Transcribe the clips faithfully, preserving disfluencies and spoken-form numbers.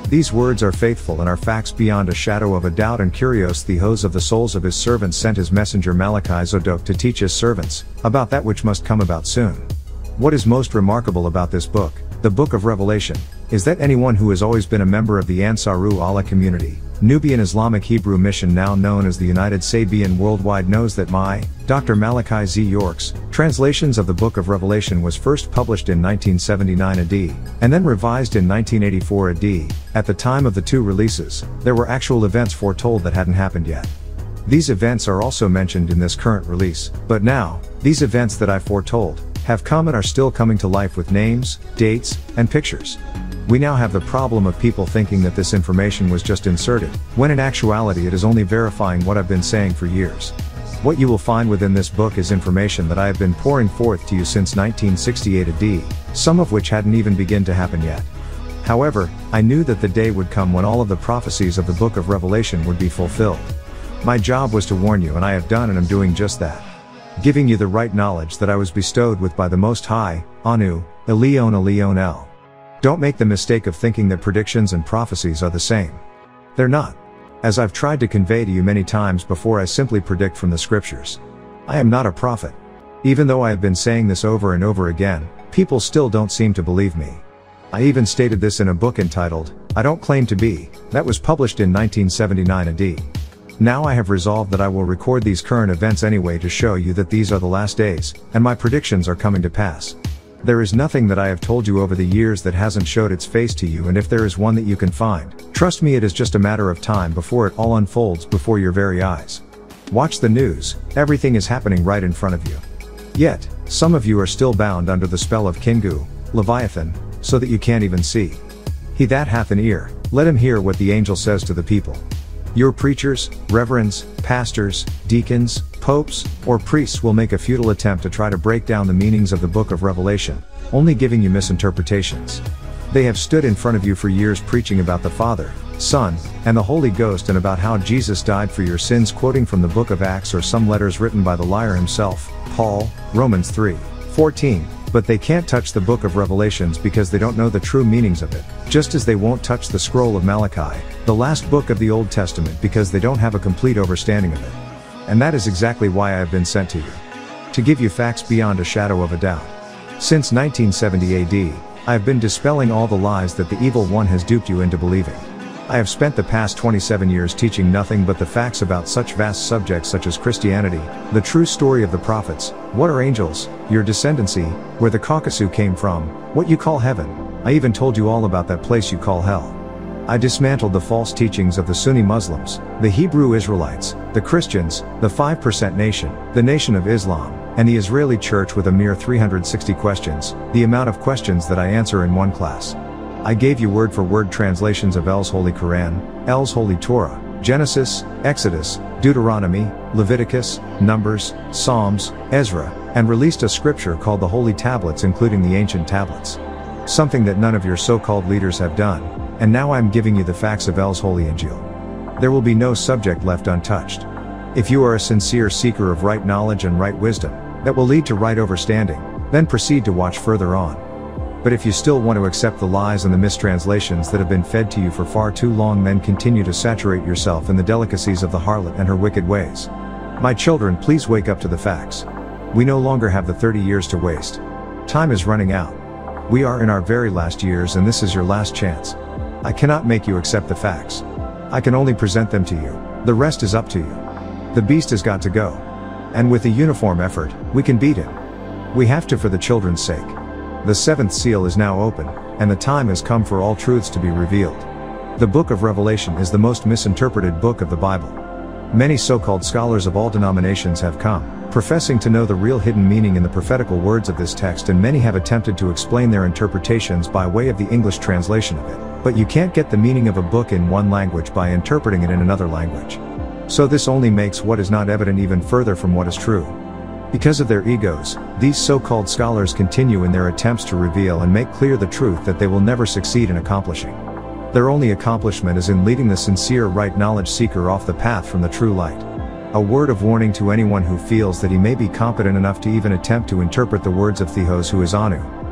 These words are faithful and are facts beyond a shadow of a doubt, and Kyrios Theos of the souls of his servants sent his messenger Malachi Zadok to teach his servants about that which must come about soon. What is most remarkable about this book, the Book of Revelation, is that anyone who has always been a member of the Ansaru Allah community, Nubian Islamic Hebrew mission now known as the United Sabian Worldwide, knows that my, Doctor Malachi Z. York's, translations of the Book of Revelation was first published in nineteen seventy-nine A D, and then revised in nineteen eighty-four A D. At the time of the two releases, there were actual events foretold that hadn't happened yet. These events are also mentioned in this current release, but now, these events that I foretold, have come and are still coming to life with names, dates, and pictures. We now have the problem of people thinking that this information was just inserted, when in actuality it is only verifying what I've been saying for years. What you will find within this book is information that I have been pouring forth to you since nineteen sixty-eight A D, some of which hadn't even begun to happen yet. However, I knew that the day would come when all of the prophecies of the Book of Revelation would be fulfilled. My job was to warn you, and I have done and am doing just that. Giving you the right knowledge that I was bestowed with by the Most High, Anu, Elion Elion El. Don't make the mistake of thinking that predictions and prophecies are the same. They're not. As I've tried to convey to you many times before, I simply predict from the scriptures. I am not a prophet. Even though I have been saying this over and over again, people still don't seem to believe me. I even stated this in a book entitled, I Don't Claim to Be, that was published in nineteen seventy-nine A D. Now I have resolved that I will record these current events anyway to show you that these are the last days, and my predictions are coming to pass. There is nothing that I have told you over the years that hasn't showed its face to you, and if there is one that you can find, trust me, it is just a matter of time before it all unfolds before your very eyes. Watch the news, everything is happening right in front of you. Yet, some of you are still bound under the spell of Kingu, Leviathan, so that you can't even see. He that hath an ear, let him hear what the angel says to the people. Your preachers, reverends, pastors, deacons, popes, or priests will make a futile attempt to try to break down the meanings of the Book of Revelation, only giving you misinterpretations. They have stood in front of you for years preaching about the Father, Son, and the Holy Ghost, and about how Jesus died for your sins, quoting from the book of Acts or some letters written by the liar himself, Paul, Romans three fourteen. But they can't touch the Book of Revelations because they don't know the true meanings of it, just as they won't touch the scroll of Malachi, the last book of the Old Testament, because they don't have a complete understanding of it. And that is exactly why I have been sent to you. To give you facts beyond a shadow of a doubt. Since nineteen seventy A D, I have been dispelling all the lies that the evil one has duped you into believing. I have spent the past twenty-seven years teaching nothing but the facts about such vast subjects such as Christianity, the true story of the prophets, what are angels, your descendancy, where the Caucasus came from, what you call heaven. I even told you all about that place you call hell. I dismantled the false teachings of the Sunni Muslims, the Hebrew Israelites, the Christians, the five percent Nation, the Nation of Islam, and the Israeli Church with a mere three hundred sixty questions, the amount of questions that I answer in one class. I gave you word-for-word translations of El's Holy Quran, El's Holy Torah, Genesis, Exodus, Deuteronomy, Leviticus, Numbers, Psalms, Ezra, and released a scripture called the Holy Tablets, including the ancient tablets. Something that none of your so-called leaders have done, and now I am giving you the facts of El's Holy Injil. There will be no subject left untouched. If you are a sincere seeker of right knowledge and right wisdom, that will lead to right understanding, then proceed to watch further on. But if you still want to accept the lies and the mistranslations that have been fed to you for far too long, then continue to saturate yourself in the delicacies of the harlot and her wicked ways. My children, please wake up to the facts. We no longer have the thirty years to waste. Time is running out. We are in our very last years, and this is your last chance. I cannot make you accept the facts. I can only present them to you. The rest is up to you. The beast has got to go. And with a uniform effort, we can beat him. We have to, for the children's sake. The seventh seal is now open, and the time has come for all truths to be revealed. The Book of Revelation is the most misinterpreted book of the Bible. Many so-called scholars of all denominations have come, professing to know the real hidden meaning in the prophetical words of this text, and many have attempted to explain their interpretations by way of the English translation of it. But you can't get the meaning of a book in one language by interpreting it in another language. So this only makes what is not evident even further from what is true. Because of their egos, these so-called scholars continue in their attempts to reveal and make clear the truth that they will never succeed in accomplishing. Their only accomplishment is in leading the sincere right knowledge seeker off the path from the true light. A word of warning to anyone who feels that he may be competent enough to even attempt to interpret the words of Theos, who is Anu,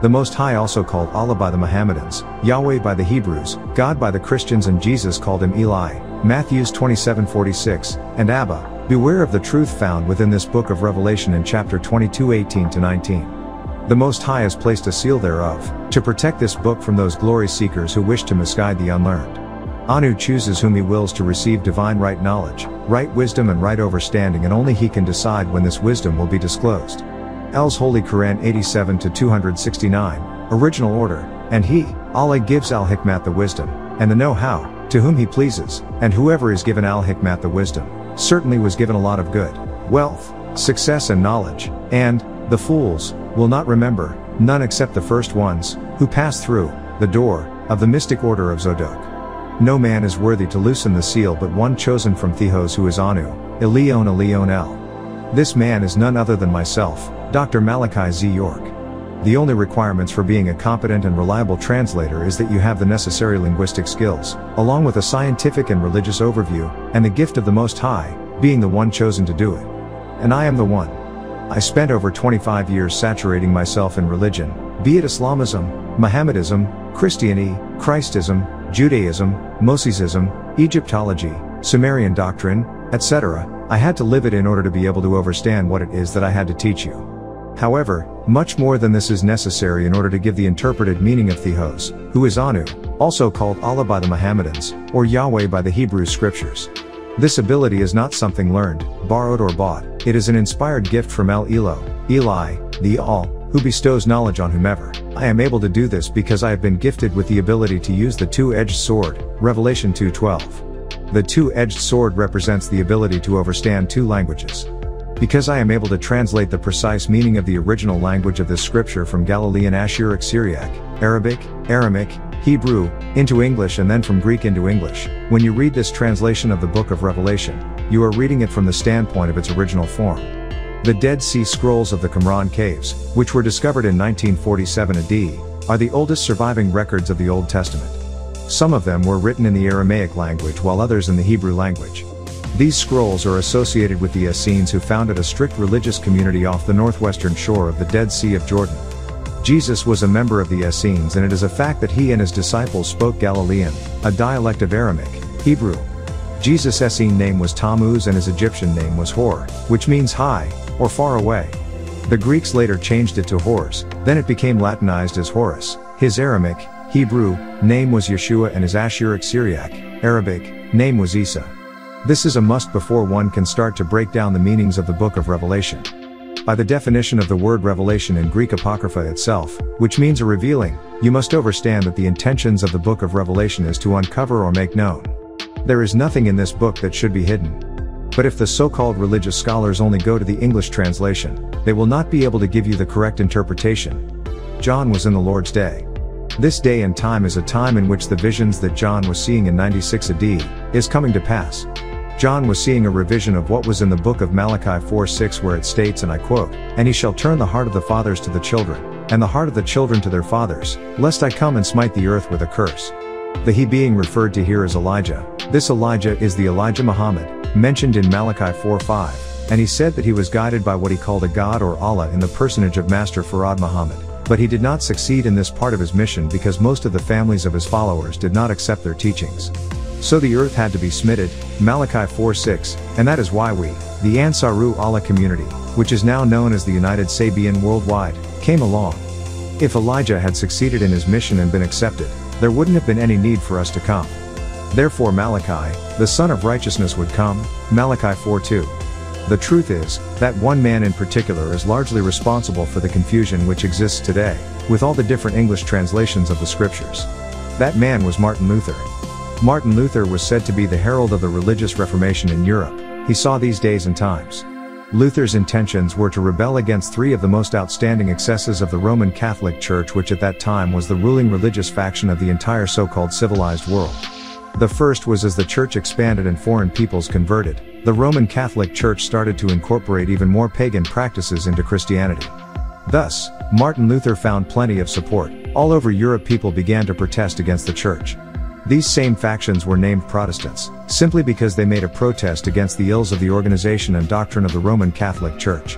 The Most High also called Allah by the Mohammedans, Yahweh by the Hebrews, God by the Christians, and Jesus called him Eli, Matthew twenty-seven forty-six, and Abba. Beware of the truth found within this book of Revelation in chapter twenty-two eighteen to nineteen. The Most High has placed a seal thereof, to protect this book from those glory seekers who wish to misguide the unlearned. Anu chooses whom he wills to receive divine right knowledge, right wisdom and right overstanding, and only he can decide when this wisdom will be disclosed. L's Holy Quran eighty-seven to two sixty-nine, original order, and he, Allah, gives al-Hikmat the wisdom, and the know-how, to whom he pleases, and whoever is given al-Hikmat the wisdom, certainly was given a lot of good, wealth, success and knowledge, and, the fools, will not remember, none except the first ones, who passed through, the door, of the mystic order of Zodok. No man is worthy to loosen the seal but one chosen from Theos, who is Anu, Elion Elion El. This man is none other than myself, Doctor Malachi Z. York. The only requirements for being a competent and reliable translator is that you have the necessary linguistic skills, along with a scientific and religious overview, and the gift of the Most High, being the one chosen to do it. And I am the one. I spent over twenty-five years saturating myself in religion, be it Islamism, Mohammedism, Christianity, Christism, Judaism, Mosesism, Egyptology, Sumerian doctrine, et cetera. I had to live it in order to be able to understand what it is that I had to teach you. However, much more than this is necessary in order to give the interpreted meaning of Theos, who is Anu, also called Allah by the Mohammedans, or Yahweh by the Hebrew scriptures. This ability is not something learned, borrowed or bought, it is an inspired gift from El Elo, Eli, the All, who bestows knowledge on whomever. I am able to do this because I have been gifted with the ability to use the two-edged sword, Revelation two twelve. The two-edged sword represents the ability to understand two languages. Because I am able to translate the precise meaning of the original language of this scripture from Galilean Ashuric Syriac, Arabic, Aramic, Hebrew, into English, and then from Greek into English, when you read this translation of the book of Revelation, you are reading it from the standpoint of its original form. The Dead Sea Scrolls of the Qumran Caves, which were discovered in nineteen forty-seven A D, are the oldest surviving records of the Old Testament. Some of them were written in the Aramaic language while others in the Hebrew language. These scrolls are associated with the Essenes, who founded a strict religious community off the northwestern shore of the Dead Sea of Jordan. Jesus was a member of the Essenes, and it is a fact that he and his disciples spoke Galilean, a dialect of Aramaic, Hebrew. Jesus' Essene name was Tammuz and his Egyptian name was Hor, which means high, or far away. The Greeks later changed it to Horus, then it became Latinized as Horus. His Aramaic, Hebrew, name was Yeshua, and his Ashuric Syriac, Arabic, name was Isa. This is a must before one can start to break down the meanings of the book of Revelation. By the definition of the word revelation in Greek Apocrypha itself, which means a revealing, you must understand that the intentions of the book of Revelation is to uncover or make known. There is nothing in this book that should be hidden. But if the so-called religious scholars only go to the English translation, they will not be able to give you the correct interpretation. John was in the Lord's day. This day and time is a time in which the visions that John was seeing in ninety-six A D is coming to pass. John was seeing a revision of what was in the book of Malachi four six, where it states, and I quote, "And he shall turn the heart of the fathers to the children, and the heart of the children to their fathers, lest I come and smite the earth with a curse." The he being referred to here is Elijah. This Elijah is the Elijah Muhammad, mentioned in Malachi four five, and he said that he was guided by what he called a God or Allah in the personage of Master Farad Muhammad, but he did not succeed in this part of his mission because most of the families of his followers did not accept their teachings. So the earth had to be smitted, Malachi four six, and that is why we, the Ansaru Allah community, which is now known as the United Sabian Worldwide, came along. If Elijah had succeeded in his mission and been accepted, there wouldn't have been any need for us to come. Therefore Malachi, the Son of Righteousness, would come, Malachi four two. The truth is, that one man in particular is largely responsible for the confusion which exists today, with all the different English translations of the scriptures. That man was Martin Luther. Martin Luther was said to be the herald of the religious Reformation in Europe. He saw these days and times. Luther's intentions were to rebel against three of the most outstanding excesses of the Roman Catholic Church, which at that time was the ruling religious faction of the entire so-called civilized world. The first was, as the church expanded and foreign peoples converted, the Roman Catholic Church started to incorporate even more pagan practices into Christianity. Thus, Martin Luther found plenty of support. All over Europe people began to protest against the church. These same factions were named Protestants, simply because they made a protest against the ills of the organization and doctrine of the Roman Catholic Church.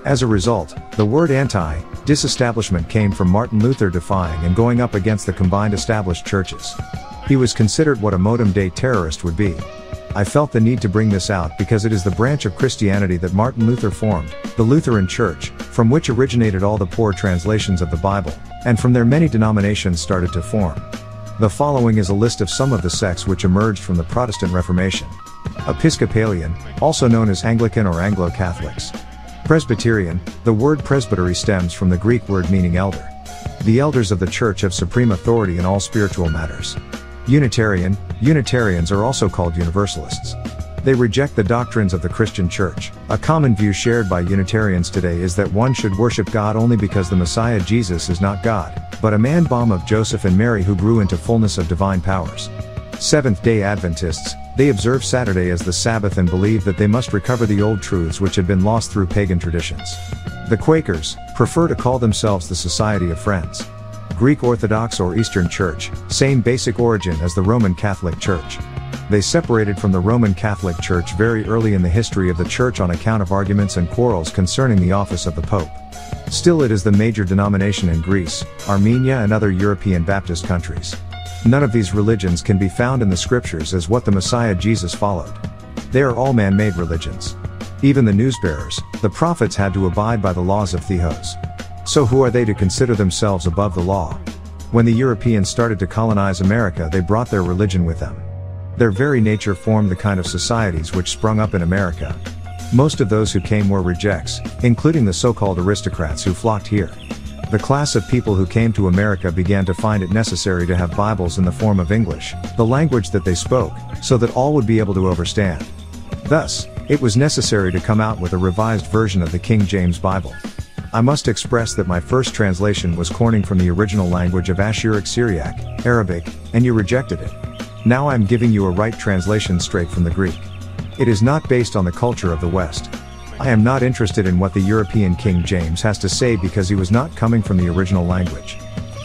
As a result, the word anti-disestablishment came from Martin Luther defying and going up against the combined established churches. He was considered what a modern day terrorist would be. I felt the need to bring this out because it is the branch of Christianity that Martin Luther formed, the Lutheran Church, from which originated all the poor translations of the Bible, and from there many denominations started to form. The following is a list of some of the sects which emerged from the Protestant Reformation. Episcopalian, also known as Anglican or Anglo-Catholics. Presbyterian, the word presbytery stems from the Greek word meaning elder. The elders of the church have supreme authority in all spiritual matters. Unitarian, Unitarians are also called Universalists. They reject the doctrines of the Christian Church. A common view shared by Unitarians today is that one should worship God only because the Messiah Jesus is not God, but a man born of Joseph and Mary who grew into fullness of divine powers. Seventh-day Adventists, they observe Saturday as the Sabbath and believe that they must recover the old truths which had been lost through pagan traditions. The Quakers prefer to call themselves the Society of Friends. Greek Orthodox or Eastern Church, same basic origin as the Roman Catholic Church. They separated from the Roman Catholic Church very early in the history of the Church on account of arguments and quarrels concerning the office of the Pope. Still, it is the major denomination in Greece, Armenia and other European Baptist countries. None of these religions can be found in the scriptures as what the Messiah Jesus followed. They are all man-made religions. Even the newsbearers, the prophets, had to abide by the laws of Theos. So who are they to consider themselves above the law? When the Europeans started to colonize America, they brought their religion with them. Their very nature formed the kind of societies which sprung up in America. Most of those who came were rejects, including the so-called aristocrats who flocked here. The class of people who came to America began to find it necessary to have Bibles in the form of English, the language that they spoke, so that all would be able to understand. Thus, it was necessary to come out with a revised version of the King James Bible. I must express that my first translation was Corning from the original language of Assyriac, Arabic, and you rejected it. Now I am giving you a right translation straight from the Greek. It is not based on the culture of the West. I am not interested in what the European King James has to say because he was not coming from the original language.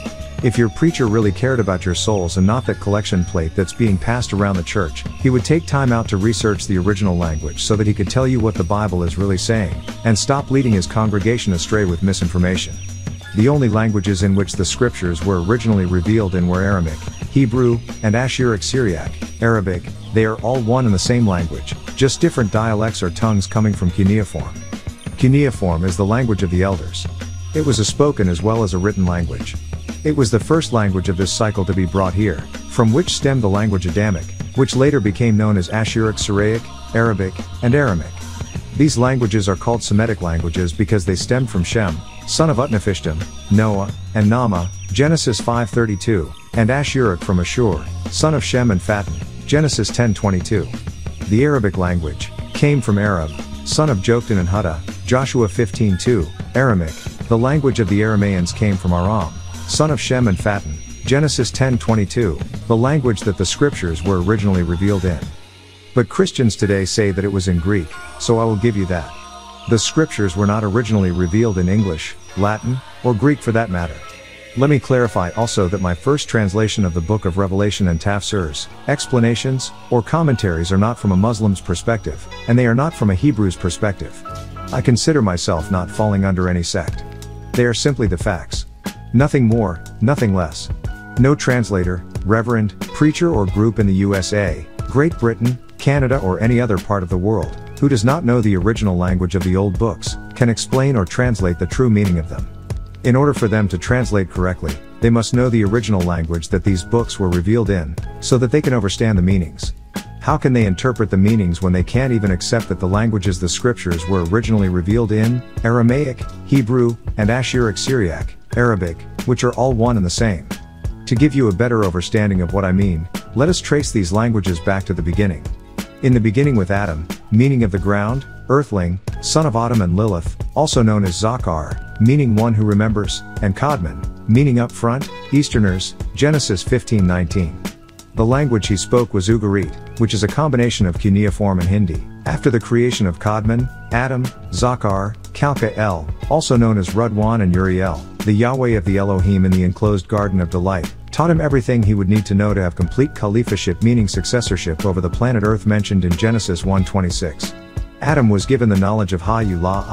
If your preacher really cared about your souls and not that collection plate that's being passed around the church, he would take time out to research the original language so that he could tell you what the Bible is really saying, and stop leading his congregation astray with misinformation. The only languages in which the scriptures were originally revealed in were Aramaic, Hebrew, and Assyriac, Arabic. They are all one and the same language, just different dialects or tongues coming from cuneiform. Cuneiform is the language of the elders. It was a spoken as well as a written language. It was the first language of this cycle to be brought here, from which stemmed the language Adamic, which later became known as Assyriac, Syriac, Arabic, and Aramaic. These languages are called Semitic languages because they stemmed from Shem, son of Utnapishtim, Noah, and Nama, Genesis five thirty-two, and Assyriac from Ashur, son of Shem and Phatten, Genesis ten twenty-two. The Arabic language came from Arab, son of Joktan and Hutta, Joshua fifteen two, Aramaic. The language of the Arameans came from Aram, son of Shem and Phatten, Genesis ten twenty-two, the language that the scriptures were originally revealed in. But Christians today say that it was in Greek, so I will give you that. The scriptures were not originally revealed in English, Latin, or Greek for that matter. Let me clarify also that my first translation of the Book of Revelation and tafsirs, explanations, or commentaries are not from a Muslim's perspective, and they are not from a Hebrew's perspective. I consider myself not falling under any sect. They are simply the facts. Nothing more, nothing less. No translator, reverend, preacher or group in the U S A, Great Britain, Canada or any other part of the world, who does not know the original language of the old books, can explain or translate the true meaning of them. In order for them to translate correctly, they must know the original language that these books were revealed in, so that they can understand the meanings. How can they interpret the meanings when they can't even accept that the languages the scriptures were originally revealed in, Aramaic, Hebrew, and Assyriac Syriac, Arabic, which are all one and the same? To give you a better understanding of what I mean, let us trace these languages back to the beginning. In the beginning with Adam, meaning of the ground, earthling, son of Adam and Lilith, also known as Zakar, meaning one who remembers, and Kadmon, meaning up front, Easterners, Genesis fifteen nineteen. The language he spoke was Ugarit, which is a combination of cuneiform and Hindi. After the creation of Kadmon, Adam, Zakar, Kalka-El, also known as Rudwan and Uriel, the Yahweh of the Elohim in the enclosed Garden of Delight, taught him everything he would need to know to have complete caliphship, meaning successorship over the planet Earth mentioned in Genesis one twenty-six. Adam was given the knowledge of Ha-U-La-I,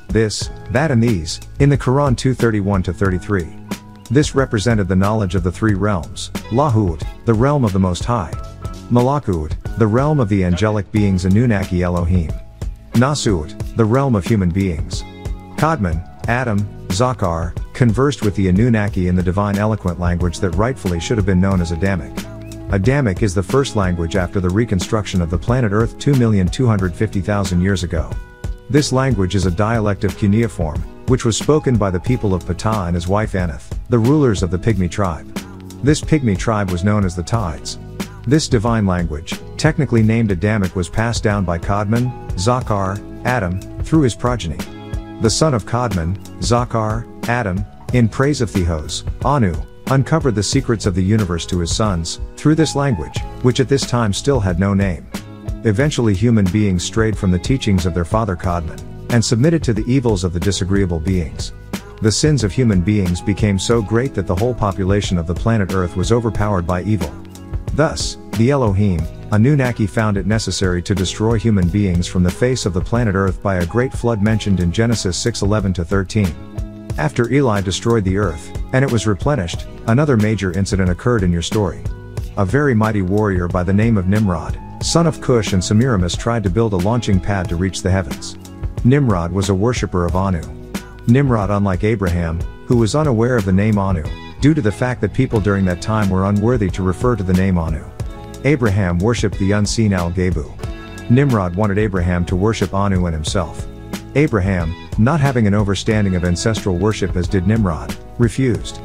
this, that and these, in the Quran two thirty-one to thirty-three. This represented the knowledge of the three realms, Lahut, the realm of the Most High, Malakut, the realm of the angelic beings Anunnaki Elohim, Nasut, the realm of human beings. Kadmon, Adam, Zakar, conversed with the Anunnaki in the divine eloquent language that rightfully should have been known as Adamic. Adamic is the first language after the reconstruction of the planet Earth two million two hundred fifty thousand years ago. This language is a dialect of cuneiform, which was spoken by the people of Ptah and his wife Anath, the rulers of the Pygmy tribe. This Pygmy tribe was known as the Tides. This divine language, technically named Adamic, was passed down by Kadmon, Zakar, Adam, through his progeny. The son of Kadmon, Zakar, Adam, in praise of Theos, Anu, uncovered the secrets of the universe to his sons, through this language, which at this time still had no name. Eventually human beings strayed from the teachings of their father Kadmon, and submitted to the evils of the disagreeable beings. The sins of human beings became so great that the whole population of the planet Earth was overpowered by evil. Thus, the Elohim, Anunnaki, found it necessary to destroy human beings from the face of the planet Earth by a great flood mentioned in Genesis six eleven to thirteen. After Eli destroyed the earth, and it was replenished, another major incident occurred in your story. A very mighty warrior by the name of Nimrod, son of Cush and Semiramis, tried to build a launching pad to reach the heavens. Nimrod was a worshipper of Anu. Nimrod, unlike Abraham, who was unaware of the name Anu, due to the fact that people during that time were unworthy to refer to the name Anu. Abraham worshipped the unseen Al-Gabu. Nimrod wanted Abraham to worship Anu and himself. Abraham, not having an understanding of ancestral worship as did Nimrod, refused.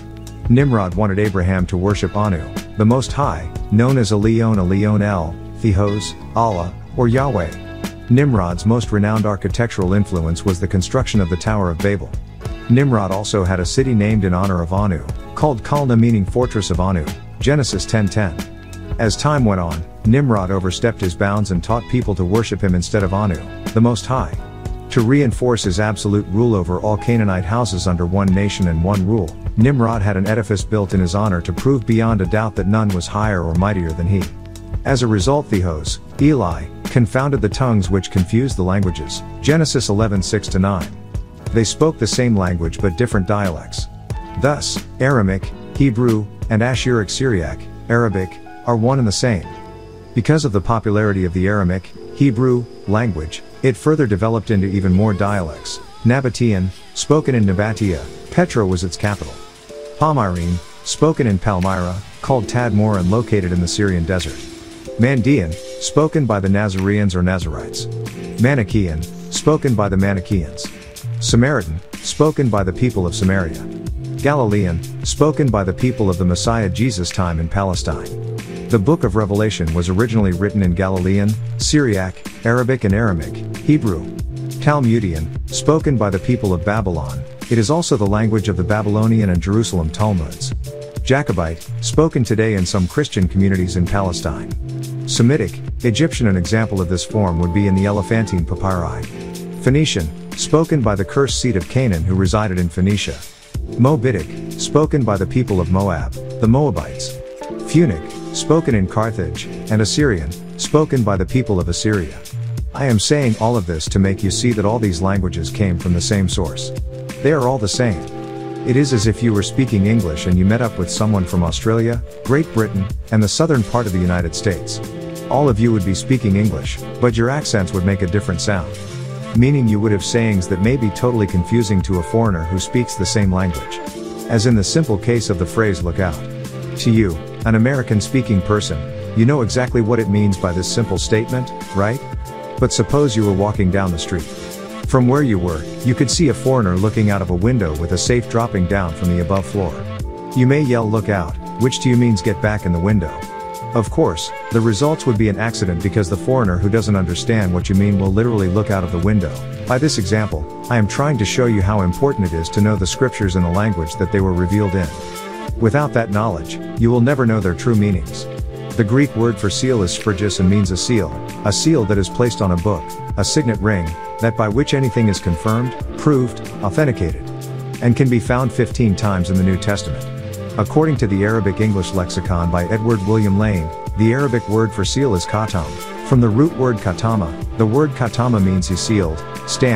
Nimrod wanted Abraham to worship Anu, the Most High, known as Elion Elion El, Theos, Allah, or Yahweh. Nimrod's most renowned architectural influence was the construction of the Tower of Babel. Nimrod also had a city named in honor of Anu, called Kalna, meaning fortress of Anu, Genesis ten ten. As time went on, Nimrod overstepped his bounds and taught people to worship him instead of Anu, the Most High. To reinforce his absolute rule over all Canaanite houses under one nation and one rule, Nimrod had an edifice built in his honor to prove beyond a doubt that none was higher or mightier than he. As a result, Theos, Eli, confounded the tongues which confused the languages, Genesis eleven six to nine. They spoke the same language but different dialects. Thus, Aramaic, Hebrew, and Ashuric Syriac, Arabic, are one and the same. Because of the popularity of the Aramaic, Hebrew, language, it further developed into even more dialects. Nabatean, spoken in Nabatea, Petra was its capital. Palmyrene, spoken in Palmyra, called Tadmor and located in the Syrian desert. Mandean, spoken by the Nazareans or Nazarites. Manichaean, spoken by the Manichaeans. Samaritan, spoken by the people of Samaria. Galilean, spoken by the people of the Messiah Jesus' time in Palestine. The Book of Revelation was originally written in Galilean, Syriac, Arabic and Aramaic, Hebrew. Talmudian, spoken by the people of Babylon, it is also the language of the Babylonian and Jerusalem Talmuds. Jacobite, spoken today in some Christian communities in Palestine. Semitic, Egyptian. An example of this form would be in the Elephantine papyri. Phoenician, spoken by the cursed seed of Canaan who resided in Phoenicia. Moabitic, spoken by the people of Moab, the Moabites. Punic, spoken in Carthage, and Assyrian, spoken by the people of Assyria. I am saying all of this to make you see that all these languages came from the same source. They are all the same. It is as if you were speaking English and you met up with someone from Australia, Great Britain, and the southern part of the United States. All of you would be speaking English, but your accents would make a different sound. Meaning you would have sayings that may be totally confusing to a foreigner who speaks the same language. As in the simple case of the phrase "look out." To you, an American-speaking person, you know exactly what it means by this simple statement, right? But suppose you were walking down the street. From where you were, you could see a foreigner looking out of a window with a safe dropping down from the above floor. You may yell "look out," which to you means get back in the window. Of course, the results would be an accident because the foreigner who doesn't understand what you mean will literally look out of the window. By this example, I am trying to show you how important it is to know the scriptures in the language that they were revealed in. Without that knowledge, you will never know their true meanings. The Greek word for seal is sphyrgis and means a seal, a seal that is placed on a book, a signet ring, that by which anything is confirmed, proved, authenticated, and can be found fifteen times in the New Testament. According to the Arabic English Lexicon by Edward William Lane, the Arabic word for seal is khatam. From the root word khatama, the word khatama means he sealed, stamped,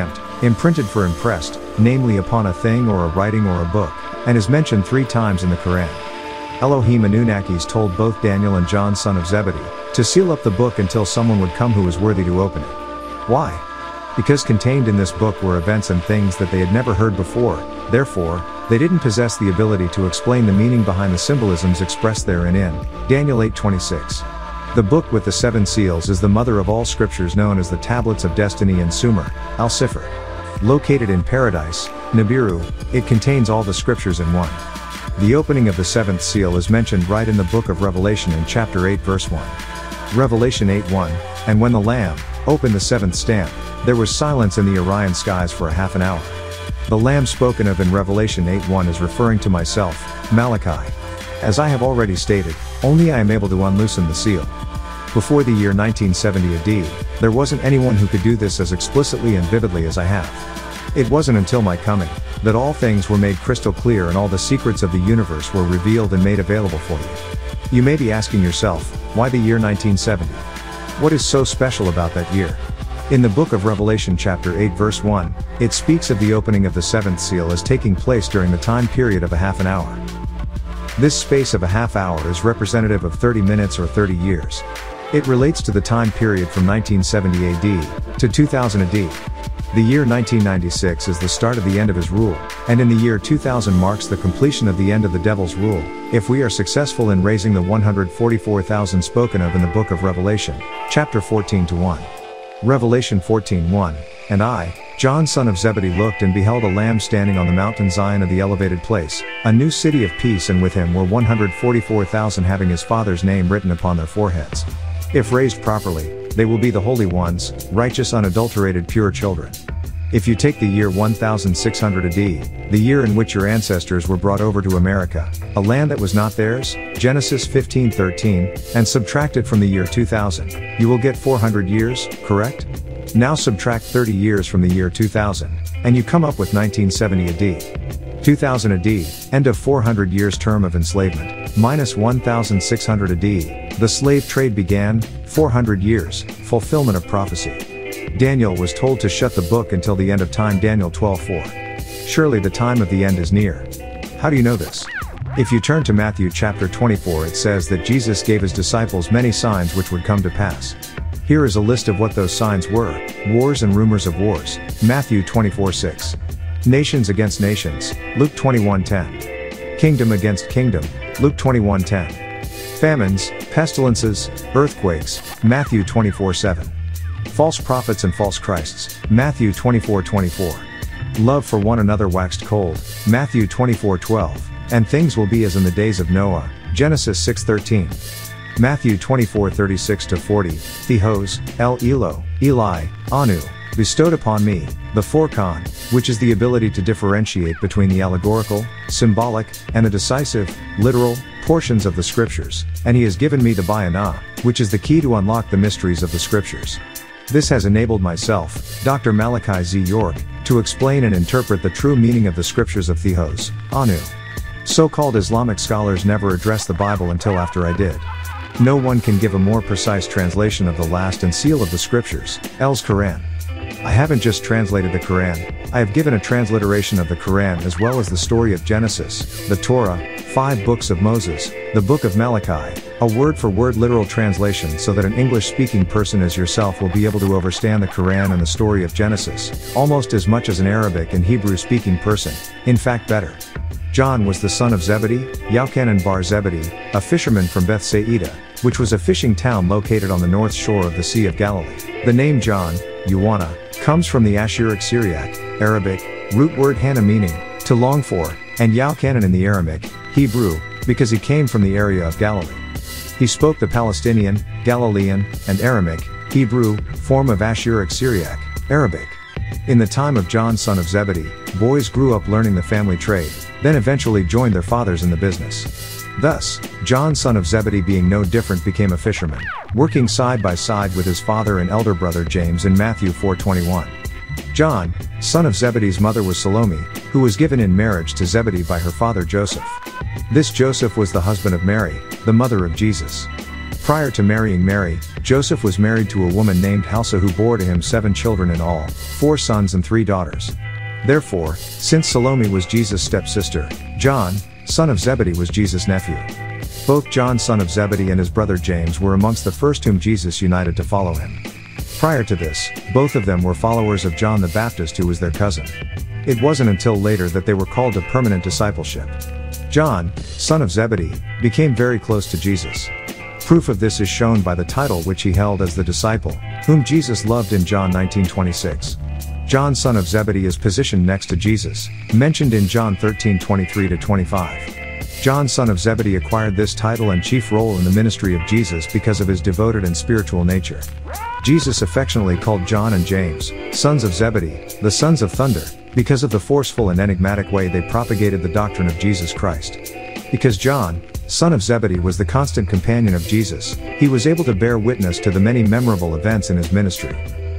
imprinted for impressed, namely upon a thing or a writing or a book, and is mentioned three times in the Quran. Elohim Anunnakis told both Daniel and John son of Zebedee to seal up the book until someone would come who was worthy to open it. Why? Because contained in this book were events and things that they had never heard before, therefore, they didn't possess the ability to explain the meaning behind the symbolisms expressed therein in Daniel eight twenty-six. The book with the seven seals is the mother of all scriptures known as the Tablets of Destiny and Sumer, Al-Sifr. Located in Paradise, Nibiru, it contains all the scriptures in one. The opening of the seventh seal is mentioned right in the book of Revelation in chapter eight verse one. Revelation eight one, and when the Lamb opened the seventh stamp, there was silence in the Orion skies for a half an hour. The Lamb spoken of in Revelation eight one is referring to myself, Malachi. As I have already stated, only I am able to unloosen the seal. Before the year nineteen seventy A D, there wasn't anyone who could do this as explicitly and vividly as I have. It wasn't until my coming that all things were made crystal clear and all the secrets of the universe were revealed and made available for you. You may be asking yourself, why the year nineteen seventy? What is so special about that year? In the book of Revelation chapter eight verse one, it speaks of the opening of the seventh seal as taking place during the time period of a half an hour. This space of a half hour is representative of thirty minutes or thirty years. It relates to the time period from nineteen seventy A D to two thousand A D. The year nineteen ninety-six is the start of the end of his rule, and in the year two thousand marks the completion of the end of the devil's rule, if we are successful in raising the one hundred forty-four thousand spoken of in the book of Revelation, chapter fourteen to one. Revelation fourteen one, and I, John son of Zebedee looked and beheld a lamb standing on the mountain Zion of the elevated place, a new city of peace, and with him were one hundred forty-four thousand having his father's name written upon their foreheads. If raised properly, they will be the holy ones, righteous unadulterated pure children. If you take the year one thousand six hundred A D, the year in which your ancestors were brought over to America, a land that was not theirs, Genesis fifteen thirteen, and subtract it from the year two thousand, you will get four hundred years, correct? Now subtract thirty years from the year two thousand, and you come up with nineteen seventy A D. two thousand A D, end of four hundred years term of enslavement, minus one thousand six hundred A D, the slave trade began, four hundred years, fulfillment of prophecy. Daniel was told to shut the book until the end of time, Daniel twelve four. Surely the time of the end is near. How do you know this? If you turn to Matthew chapter twenty-four, it says that Jesus gave his disciples many signs which would come to pass. Here is a list of what those signs were: wars and rumors of wars, Matthew twenty-four six. Nations against nations, Luke twenty-one ten. Kingdom against kingdom, Luke twenty-one ten. Famines, pestilences, earthquakes, Matthew twenty-four seven. False prophets and false Christs, Matthew twenty-four twenty-four. Love for one another waxed cold, Matthew twenty-four twelve, and things will be as in the days of Noah, Genesis six thirteen. Matthew twenty-four thirty-six to forty, Theos, El Elo, Eli, Anu, bestowed upon me, the Forkon, which is the ability to differentiate between the allegorical, symbolic, and the decisive, literal, portions of the scriptures, and he has given me the Bayana, which is the key to unlock the mysteries of the scriptures. This has enabled myself, Doctor Malachi Z. York, to explain and interpret the true meaning of the scriptures of Theos, Anu. So-called Islamic scholars never addressed the Bible until after I did. No one can give a more precise translation of the last and seal of the scriptures, El's Quran. I haven't just translated the Quran, I have given a transliteration of the Quran as well as the story of Genesis, the Torah, five books of Moses, the book of Malachi, a word-for-word literal translation so that an English-speaking person as yourself will be able to understand the Quran and the story of Genesis, almost as much as an Arabic and Hebrew-speaking person, in fact better. John was the son of Zebedee, Yochanan bar Zebedee, a fisherman from Bethsaida, which was a fishing town located on the north shore of the Sea of Galilee. The name John, Ioanna, comes from the Ashuric Syriac, Arabic, root word Hannah meaning, to long for, and Yochanan in the Aramaic, Hebrew, because he came from the area of Galilee. He spoke the Palestinian, Galilean, and Aramaic, Hebrew, form of Ashuric Syriac, Arabic. In the time of John son of Zebedee, boys grew up learning the family trade, then eventually joined their fathers in the business. Thus, John son of Zebedee being no different became a fisherman, working side by side with his father and elder brother James in Matthew four twenty-one. John, son of Zebedee's mother was Salome, who was given in marriage to Zebedee by her father Joseph. This Joseph was the husband of Mary, the mother of Jesus. Prior to marrying Mary, Joseph was married to a woman named Halsa who bore to him seven children in all, four sons and three daughters. Therefore, since Salome was Jesus' stepsister, John, son of Zebedee, was Jesus' nephew. Both John, son of Zebedee, and his brother James were amongst the first whom Jesus united to follow him. Prior to this, both of them were followers of John the Baptist, who was their cousin. It wasn't until later that they were called to permanent discipleship. John, son of Zebedee, became very close to Jesus. Proof of this is shown by the title which he held as the disciple, whom Jesus loved in John nineteen twenty-six. John, son of Zebedee, is positioned next to Jesus, mentioned in John thirteen twenty-three to twenty-five. John, son of Zebedee, acquired this title and chief role in the ministry of Jesus because of his devoted and spiritual nature. Jesus affectionately called John and James, sons of Zebedee, the sons of thunder, because of the forceful and enigmatic way they propagated the doctrine of Jesus Christ. Because John, son of Zebedee, was the constant companion of Jesus, he was able to bear witness to the many memorable events in his ministry.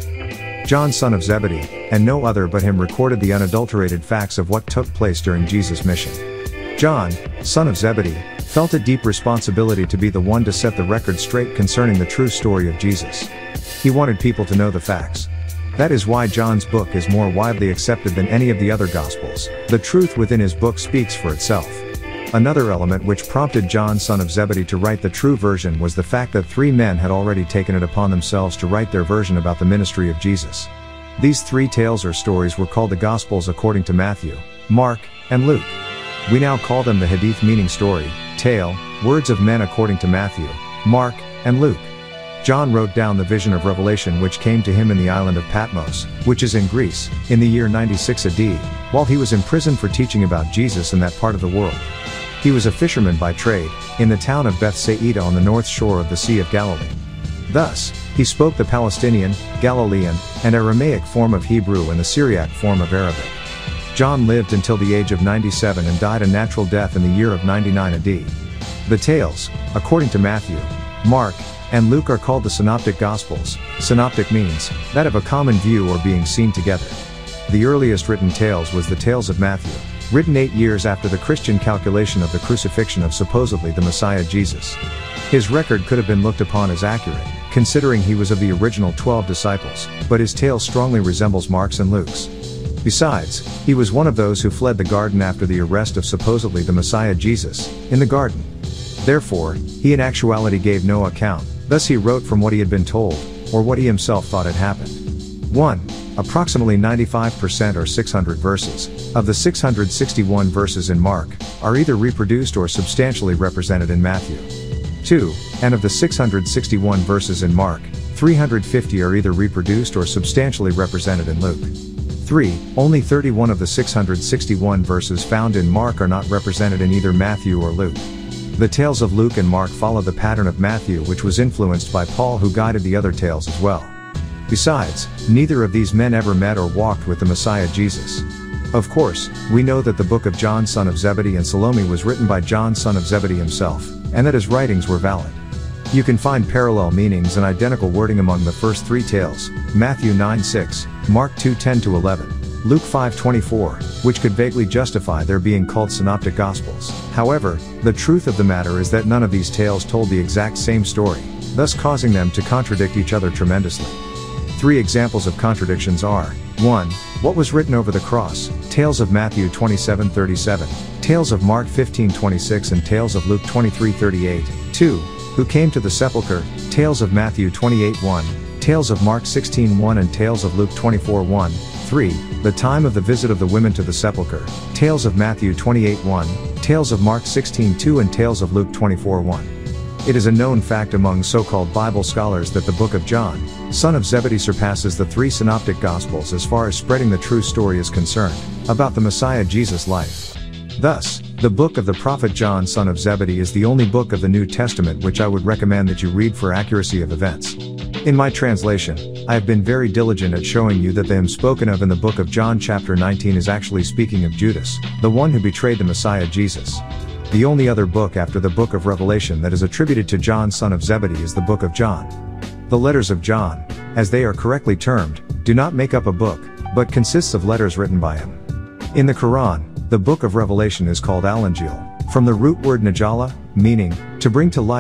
John, son of Zebedee, and no other but him, recorded the unadulterated facts of what took place during Jesus' mission. John, son of Zebedee, felt a deep responsibility to be the one to set the record straight concerning the true story of Jesus. He wanted people to know the facts. That is why John's book is more widely accepted than any of the other Gospels. The truth within his book speaks for itself. Another element which prompted John, son of Zebedee, to write the true version was the fact that three men had already taken it upon themselves to write their version about the ministry of Jesus. These three tales or stories were called the Gospels according to Matthew, Mark, and Luke. We now call them the Hadith, meaning story, tale, words of men according to Matthew, Mark, and Luke. John wrote down the vision of Revelation which came to him in the island of Patmos, which is in Greece, in the year ninety-six A D, while he was imprisoned for teaching about Jesus in that part of the world. He was a fisherman by trade, in the town of Bethsaida on the north shore of the Sea of Galilee. Thus, he spoke the Palestinian, Galilean, and Aramaic form of Hebrew and the Syriac form of Arabic. John lived until the age of ninety-seven and died a natural death in the year of ninety-nine A D. The tales, according to Matthew, Mark, and Luke, are called the Synoptic Gospels. Synoptic means that of a common view or being seen together. The earliest written tales was the Tales of Matthew, written eight years after the Christian calculation of the crucifixion of supposedly the Messiah Jesus. His record could have been looked upon as accurate, considering he was of the original twelve disciples, but his tale strongly resembles Mark's and Luke's. Besides, he was one of those who fled the garden after the arrest of supposedly the Messiah Jesus, in the garden. Therefore, he in actuality gave no account, thus he wrote from what he had been told, or what he himself thought had happened. one. Approximately ninety-five percent or six hundred verses, of the six hundred sixty-one verses in Mark, are either reproduced or substantially represented in Matthew. two. And of the six hundred sixty-one verses in Mark, three hundred fifty are either reproduced or substantially represented in Luke. three. Only thirty-one of the six hundred sixty-one verses found in Mark are not represented in either Matthew or Luke. The tales of Luke and Mark follow the pattern of Matthew, which was influenced by Paul, who guided the other tales as well. Besides, neither of these men ever met or walked with the Messiah Jesus. Of course, we know that the book of John, son of Zebedee, and Salome was written by John, son of Zebedee himself, and that his writings were valid. You can find parallel meanings and identical wording among the first three tales, Matthew nine six, Mark two ten to eleven, Luke five twenty-four, which could vaguely justify their being called synoptic gospels. However, the truth of the matter is that none of these tales told the exact same story, thus causing them to contradict each other tremendously. Three examples of contradictions are: one. What was written over the cross, Tales of Matthew twenty-seven thirty-seven, Tales of Mark fifteen twenty-six and Tales of Luke twenty-three thirty-eight. two. Who came to the sepulchre, Tales of Matthew twenty-eight one, Tales of Mark sixteen one and Tales of Luke twenty-four one. three. The time of the visit of the women to the sepulchre, Tales of Matthew twenty-eight one, Tales of Mark sixteen two and Tales of Luke twenty-four one. It is a known fact among so-called Bible scholars that the book of John, son of Zebedee, surpasses the three synoptic gospels as far as spreading the true story is concerned, about the Messiah Jesus' life. Thus, the book of the prophet John, son of Zebedee, is the only book of the New Testament which I would recommend that you read for accuracy of events. In my translation, I have been very diligent at showing you that the him spoken of in the book of John chapter nineteen is actually speaking of Judas, the one who betrayed the Messiah Jesus. The only other book after the book of Revelation that is attributed to John, son of Zebedee, is the book of John. The letters of John, as they are correctly termed, do not make up a book, but consists of letters written by him. In the Quran, the book of Revelation is called Al-Injil, from the root word najala, meaning, to bring to light,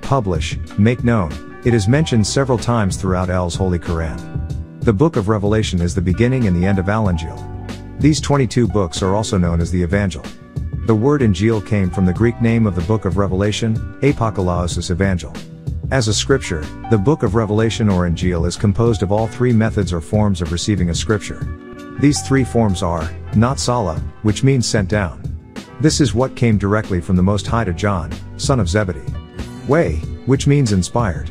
publish, make known. It is mentioned several times throughout Allah's Holy Quran. The Book of Revelation is the beginning and the end of Al-Injil. These twenty-two books are also known as the Evangel. The word Injil came from the Greek name of the Book of Revelation, Apocalypsis Evangel. As a scripture, the Book of Revelation or Injil is composed of all three methods or forms of receiving a scripture. These three forms are, Natsala, which means sent down. This is what came directly from the Most High to John, son of Zebedee. Way, which means inspired.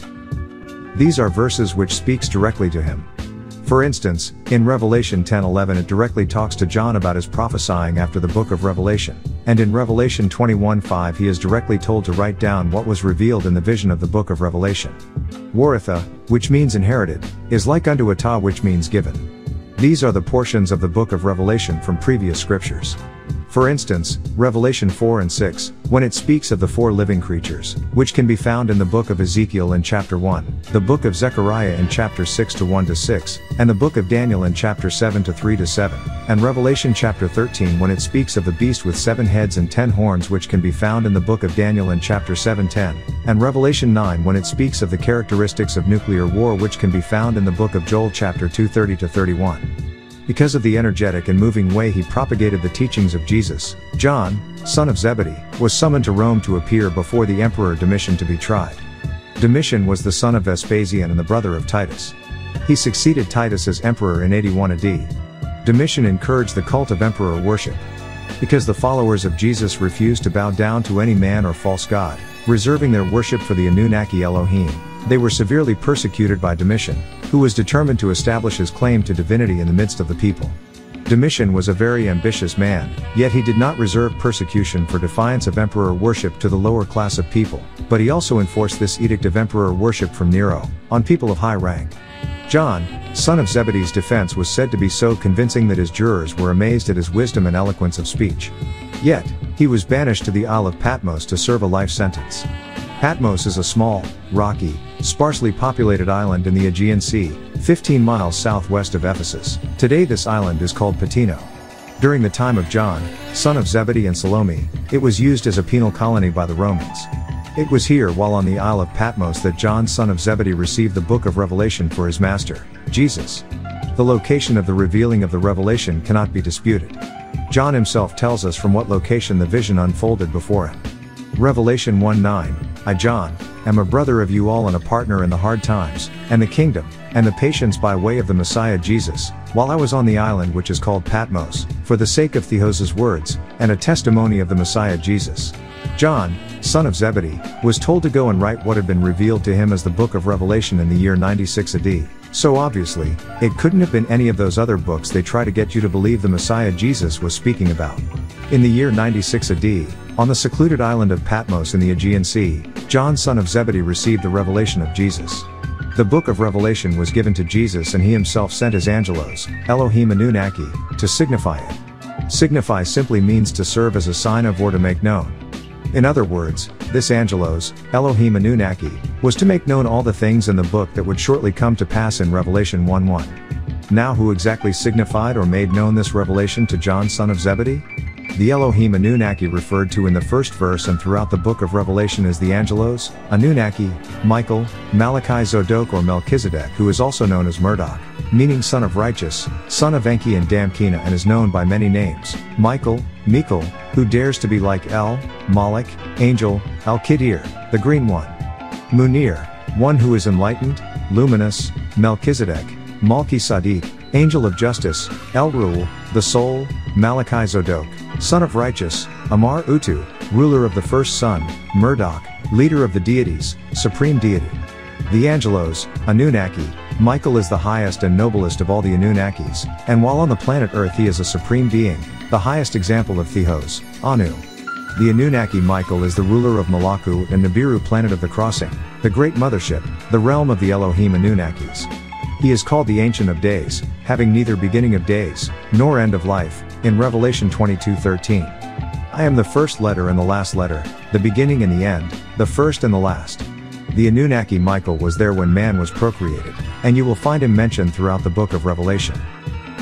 These are verses which speaks directly to him. For instance, in Revelation ten eleven it directly talks to John about his prophesying after the book of Revelation, and in Revelation twenty-one five he is directly told to write down what was revealed in the vision of the book of Revelation. Waritha, which means inherited, is like unto Atah, which means given. These are the portions of the book of Revelation from previous scriptures. For instance, Revelation four and six, when it speaks of the four living creatures, which can be found in the book of Ezekiel in chapter one, the book of Zechariah in chapter six to one to six, and the book of Daniel in chapter seven to three to seven, and Revelation chapter thirteen when it speaks of the beast with seven heads and ten horns, which can be found in the book of Daniel in chapter seven ten, and Revelation nine when it speaks of the characteristics of nuclear war, which can be found in the book of Joel chapter two thirty to thirty-one. Because of the energetic and moving way he propagated the teachings of Jesus, John, son of Zebedee, was summoned to Rome to appear before the emperor Domitian to be tried. Domitian was the son of Vespasian and the brother of Titus. He succeeded Titus as emperor in eighty-one A D. Domitian encouraged the cult of emperor worship. Because the followers of Jesus refused to bow down to any man or false god, reserving their worship for the Anunnaki Elohim, they were severely persecuted by Domitian, who was determined to establish his claim to divinity in the midst of the people. Domitian was a very ambitious man, yet he did not reserve persecution for defiance of emperor worship to the lower class of people, but he also enforced this edict of emperor worship from Nero, on people of high rank. John, son of Zebedee's defense was said to be so convincing that his jurors were amazed at his wisdom and eloquence of speech. Yet, he was banished to the Isle of Patmos to serve a life sentence. Patmos is a small, rocky, sparsely populated island in the Aegean Sea, fifteen miles southwest of Ephesus. Today this island is called Patino. During the time of John, son of Zebedee and Salome, it was used as a penal colony by the Romans. It was here while on the Isle of Patmos that John son of Zebedee received the book of Revelation for his master, Jesus. The location of the revealing of the revelation cannot be disputed. John himself tells us from what location the vision unfolded before him. Revelation one nine, I John, am a brother of you all and a partner in the hard times, and the kingdom, and the patience by way of the Messiah Jesus, while I was on the island which is called Patmos, for the sake of Theos's words, and a testimony of the Messiah Jesus. John, son of Zebedee, was told to go and write what had been revealed to him as the book of Revelation in the year ninety-six A D, so obviously, it couldn't have been any of those other books they try to get you to believe the Messiah Jesus was speaking about. In the year ninety-six A D, on the secluded island of Patmos in the Aegean Sea, John son of Zebedee received a revelation of Jesus. The book of Revelation was given to Jesus and he himself sent his angelos, Elohim Anunnaki, to signify it. Signify simply means to serve as a sign of or to make known. In other words, this angelos, Elohim Anunnaki, was to make known all the things in the book that would shortly come to pass in Revelation one one. Now who exactly signified or made known this revelation to John son of Zebedee? The Elohim Anunnaki referred to in the first verse and throughout the book of Revelation is the angelos, Anunnaki, Michael, Malachi Zodok or Melchizedek, who is also known as Murdoch, meaning son of righteous, son of Enki and Damkina, and is known by many names: Michael, Michael, who dares to be like El, Moloch, Angel, Al-Kidir, the Green One. Munir, one who is enlightened, luminous, Melchizedek, Malki Sadiq, Angel of Justice, El-Ruel, the Soul, Malachi Zodok, son of righteous, Amar Utu, ruler of the first son, Murdoch, leader of the deities, supreme deity. The Angelos, Anunnaki, Michael is the highest and noblest of all the Anunnakis, and while on the planet Earth he is a supreme being, the highest example of Theos, Anu. The Anunnaki Michael is the ruler of Malaku and Nibiru, planet of the crossing, the great mothership, the realm of the Elohim Anunnakis. He is called the Ancient of Days, having neither beginning of days, nor end of life, in Revelation twenty-two thirteen. I am the first letter and the last letter, the beginning and the end, the first and the last. The Anunnaki Michael was there when man was procreated, and you will find him mentioned throughout the book of Revelation.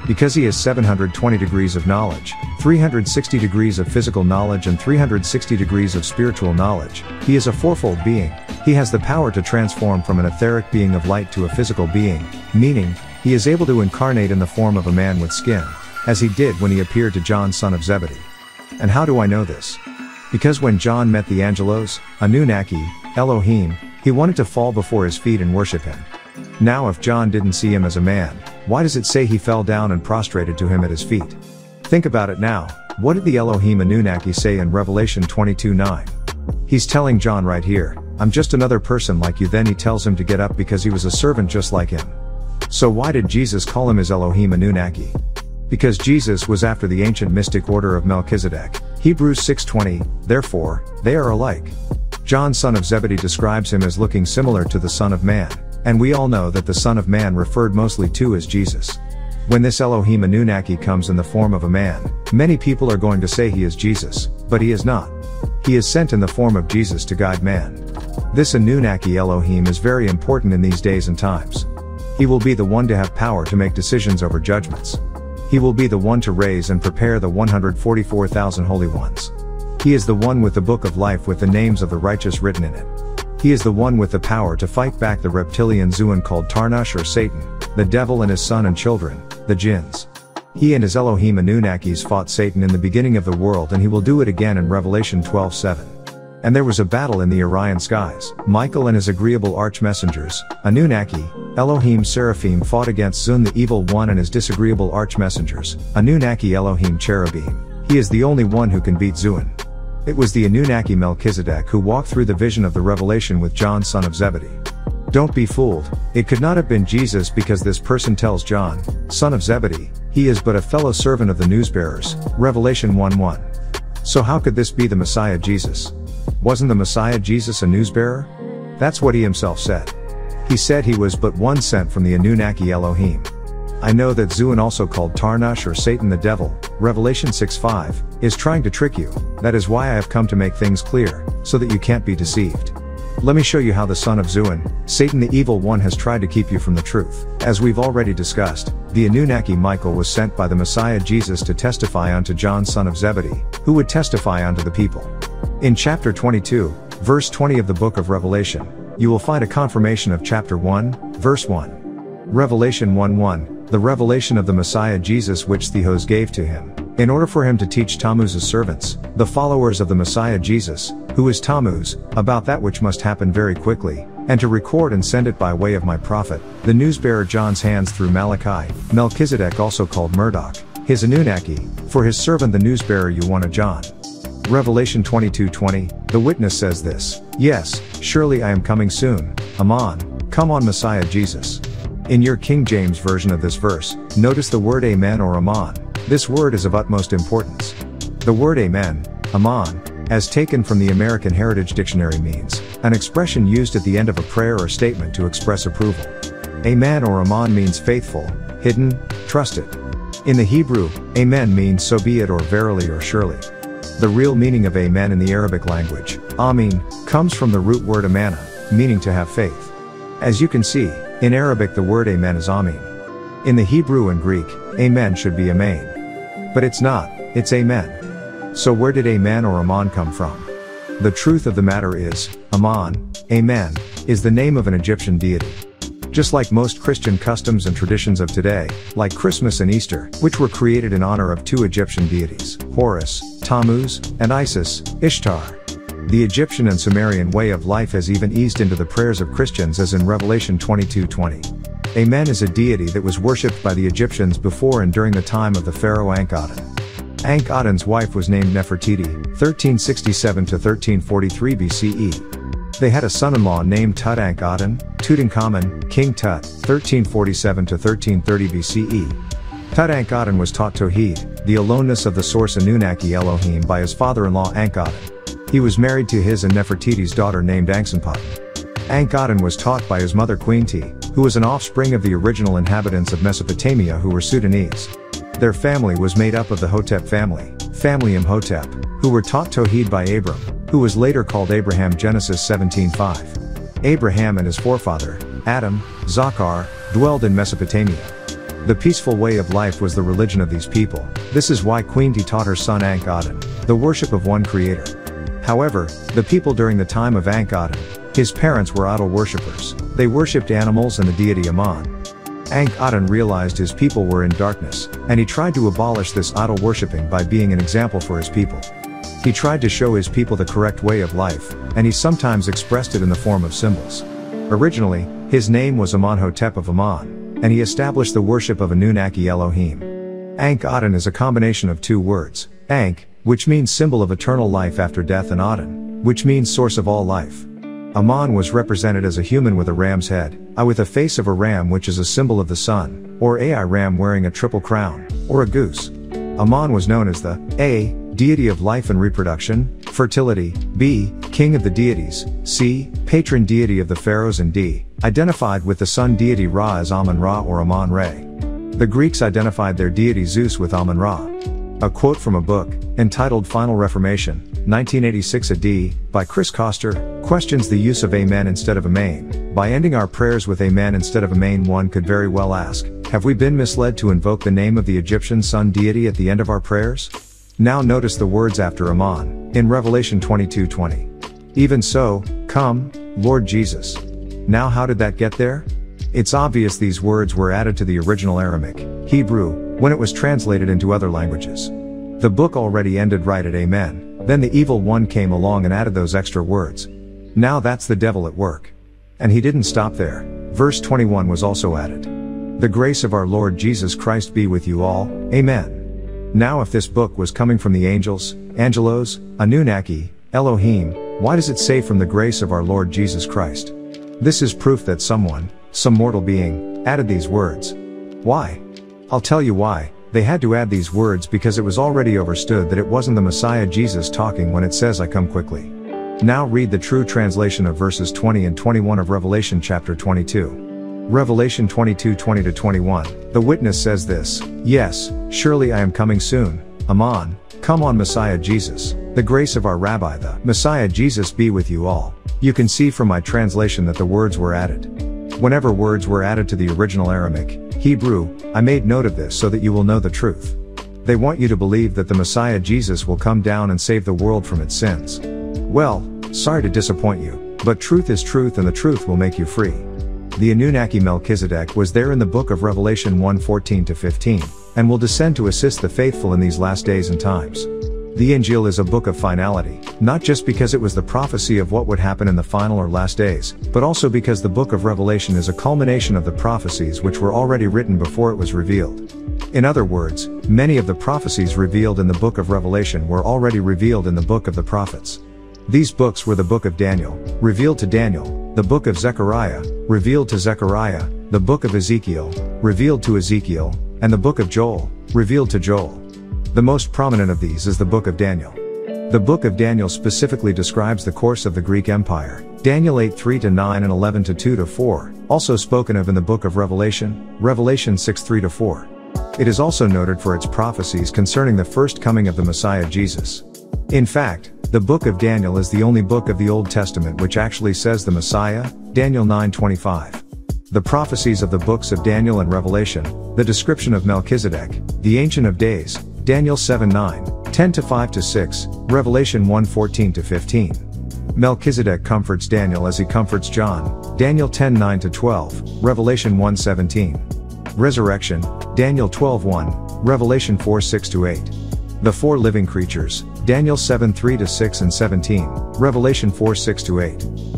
Because he has seven hundred twenty degrees of knowledge, three hundred sixty degrees of physical knowledge and three hundred sixty degrees of spiritual knowledge, he is a fourfold being. He has the power to transform from an etheric being of light to a physical being, meaning, he is able to incarnate in the form of a man with skin, as he did when he appeared to John son of Zebedee. And how do I know this? Because when John met the Angelos, Anunnaki, Elohim, he wanted to fall before his feet and worship him. Now if John didn't see him as a man, why does it say he fell down and prostrated to him at his feet? Think about it now. What did the Elohim Anunnaki say in Revelation twenty-two nine? He's telling John right here, I'm just another person like you. Then he tells him to get up because he was a servant just like him. So why did Jesus call him his Elohim Anunnaki? Because Jesus was after the ancient mystic order of Melchizedek. Hebrews six twenty, therefore, they are alike. John son of Zebedee describes him as looking similar to the Son of Man, and we all know that the Son of Man referred mostly to as Jesus. When this Elohim Anunnaki comes in the form of a man, many people are going to say he is Jesus, but he is not. He is sent in the form of Jesus to guide man. This Anunnaki Elohim is very important in these days and times. He will be the one to have power to make decisions over judgments. He will be the one to raise and prepare the one hundred forty-four thousand holy ones. He is the one with the book of life with the names of the righteous written in it. He is the one with the power to fight back the reptilian Zuan called Tarnush or Satan, the devil and his son and children, the jinns. He and his Elohim Anunnakis fought Satan in the beginning of the world, and he will do it again in Revelation twelve seven. And there was a battle in the Orion skies. Michael and his agreeable arch-messengers, Anunnaki, Elohim Seraphim, fought against Zun the evil one and his disagreeable arch-messengers, Anunnaki Elohim Cherubim. He is the only one who can beat Zuan. It was the Anunnaki Melchizedek who walked through the vision of the revelation with John son of Zebedee. Don't be fooled, it could not have been Jesus, because this person tells John, son of Zebedee, he is but a fellow servant of the newsbearers, Revelation one one. So how could this be the Messiah Jesus? Wasn't the Messiah Jesus a newsbearer? That's what he himself said. He said he was but one sent from the Anunnaki Elohim. I know that Zuan, also called Tarnush or Satan the devil, Revelation six five, is trying to trick you. That is why I have come to make things clear, so that you can't be deceived. Let me show you how the son of Zuan, Satan the evil one, has tried to keep you from the truth. As we've already discussed, the Anunnaki Michael was sent by the Messiah Jesus to testify unto John son of Zebedee, who would testify unto the people. In chapter twenty-two, verse twenty of the book of Revelation, you will find a confirmation of chapter one, verse one. Revelation one one, the revelation of the Messiah Jesus which Theos gave to him, in order for him to teach Tammuz's servants, the followers of the Messiah Jesus, who is Tammuz, about that which must happen very quickly, and to record and send it by way of my prophet, the newsbearer John's hands through Malachi, Melchizedek also called Murdoch, his Anunnaki, for his servant the newsbearer Yuana John. Revelation twenty-two twenty, the witness says this, yes, surely I am coming soon, Amen, come on Messiah Jesus. In your King James version of this verse, notice the word amen or amen. This word is of utmost importance. The word amen, amen, as taken from the American Heritage Dictionary, means an expression used at the end of a prayer or statement to express approval. Amen or amen means faithful, hidden, trusted. In the Hebrew, amen means so be it or verily or surely. The real meaning of amen in the Arabic language, amin, comes from the root word amana, meaning to have faith. As you can see, in Arabic the word amen is amin. In the Hebrew and Greek, amen should be amen. But it's not, it's amen. So where did amen or amen come from? The truth of the matter is, Aman, amen, is the name of an Egyptian deity. Just like most Christian customs and traditions of today, like Christmas and Easter, which were created in honor of two Egyptian deities, Horus, Tammuz, and Isis, Ishtar. The Egyptian and Sumerian way of life has even eased into the prayers of Christians, as in Revelation twenty-two twenty. Amen is a deity that was worshipped by the Egyptians before and during the time of the pharaoh Ankh-Aten. Ankh-Aten's wife was named Nefertiti, thirteen sixty-seven to thirteen forty-three B C E. They had a son-in-law named Tut-Ankh-Aten, Tutankhamun, King Tut, thirteen forty-seven to thirteen thirty B C E. Tut-Ankh-Aten was taught Tawhid, the aloneness of the source Anunnaki Elohim, by his father-in-law Ankh-Aten. He was married to his and Nefertiti's daughter named Ankhsenpaten. Ankh-Aten was taught by his mother Queen Ti, who was an offspring of the original inhabitants of Mesopotamia who were Sudanese. Their family was made up of the Hotep family, family Imhotep, who were taught Tawhid by Abram, who was later called Abraham, Genesis seventeen five. Abraham and his forefather, Adam, Zachar, dwelled in Mesopotamia. The peaceful way of life was the religion of these people. This is why Queen Ti taught her son Ankh-Adon the worship of one creator. However, the people during the time of Ankh-Adon, his parents were idol worshippers. They worshipped animals and the deity Amun. Ankh-Adon realized his people were in darkness, and he tried to abolish this idol worshipping by being an example for his people. He tried to show his people the correct way of life, and he sometimes expressed it in the form of symbols. Originally, his name was Amun-hotep of Amun, and he established the worship of Anunnaki Elohim. Ankh-Adon is a combination of two words, Ankh, which means symbol of eternal life after death, and Adon, which means source of all life. Amun was represented as a human with a ram's head, I with a face of a ram, which is a symbol of the sun, or Ai ram wearing a triple crown, or a goose. Amun was known as the A, deity of life and reproduction, fertility, B, king of the deities, C, patron deity of the pharaohs, and D, identified with the sun deity Ra as Amun-Ra or Amun-Re. The Greeks identified their deity Zeus with Amun-Ra. A quote from a book, entitled Final Reformation, nineteen eighty-six A D, by Chris Koster, questions the use of amen instead of amen. By ending our prayers with amen instead of amen, one could very well ask, have we been misled to invoke the name of the Egyptian sun deity at the end of our prayers? Now notice the words after Amun, in Revelation twenty-two twenty. Even so, come, Lord Jesus. Now how did that get there? It's obvious these words were added to the original Aramaic, Hebrew, when it was translated into other languages. The book already ended right at amen, then the evil one came along and added those extra words. Now that's the devil at work. And he didn't stop there. Verse twenty-one was also added. The grace of our Lord Jesus Christ be with you all, amen. Now if this book was coming from the angels, angelos, Anunnaki, Elohim, why does it say from the grace of our Lord Jesus Christ? This is proof that someone, some mortal being, added these words. Why? I'll tell you why. They had to add these words because it was already understood that it wasn't the Messiah Jesus talking when it says I come quickly. Now read the true translation of verses twenty and twenty-one of Revelation chapter twenty-two. Revelation twenty-two twenty to twenty-one, the witness says this, yes, surely I am coming soon, Amen, come on Messiah Jesus, the grace of our Rabbi the Messiah Jesus be with you all. You can see from my translation that the words were added. Whenever words were added to the original Aramaic, Hebrew, I made note of this so that you will know the truth. They want you to believe that the Messiah Jesus will come down and save the world from its sins. Well, sorry to disappoint you, but truth is truth and the truth will make you free. The Anunnaki Melchizedek was there in the book of Revelation one fourteen to fifteen, and will descend to assist the faithful in these last days and times. The Injil is a book of finality, not just because it was the prophecy of what would happen in the final or last days, but also because the book of Revelation is a culmination of the prophecies which were already written before it was revealed. In other words, many of the prophecies revealed in the book of Revelation were already revealed in the book of the prophets. These books were the book of Daniel, revealed to Daniel, the book of Zechariah, revealed to Zechariah, the book of Ezekiel, revealed to Ezekiel, and the book of Joel, revealed to Joel. The most prominent of these is the book of Daniel. The book of Daniel specifically describes the course of the Greek Empire, Daniel eight three to nine and eleven to two to four, also spoken of in the book of Revelation, Revelation six three to four. It is also noted for its prophecies concerning the first coming of the Messiah Jesus. In fact, the book of Daniel is the only book of the Old Testament which actually says the Messiah, Daniel nine twenty-five. The prophecies of the books of Daniel and Revelation, the description of Melchizedek, the Ancient of Days, Daniel seven nine, ten to five to six, Revelation one fourteen to fifteen. Melchizedek comforts Daniel as he comforts John, Daniel ten nine to twelve, Revelation one seventeen. Resurrection, Daniel twelve one, Revelation four six to eight. The four living creatures, Daniel seven three to six and seventeen, Revelation four six to eight.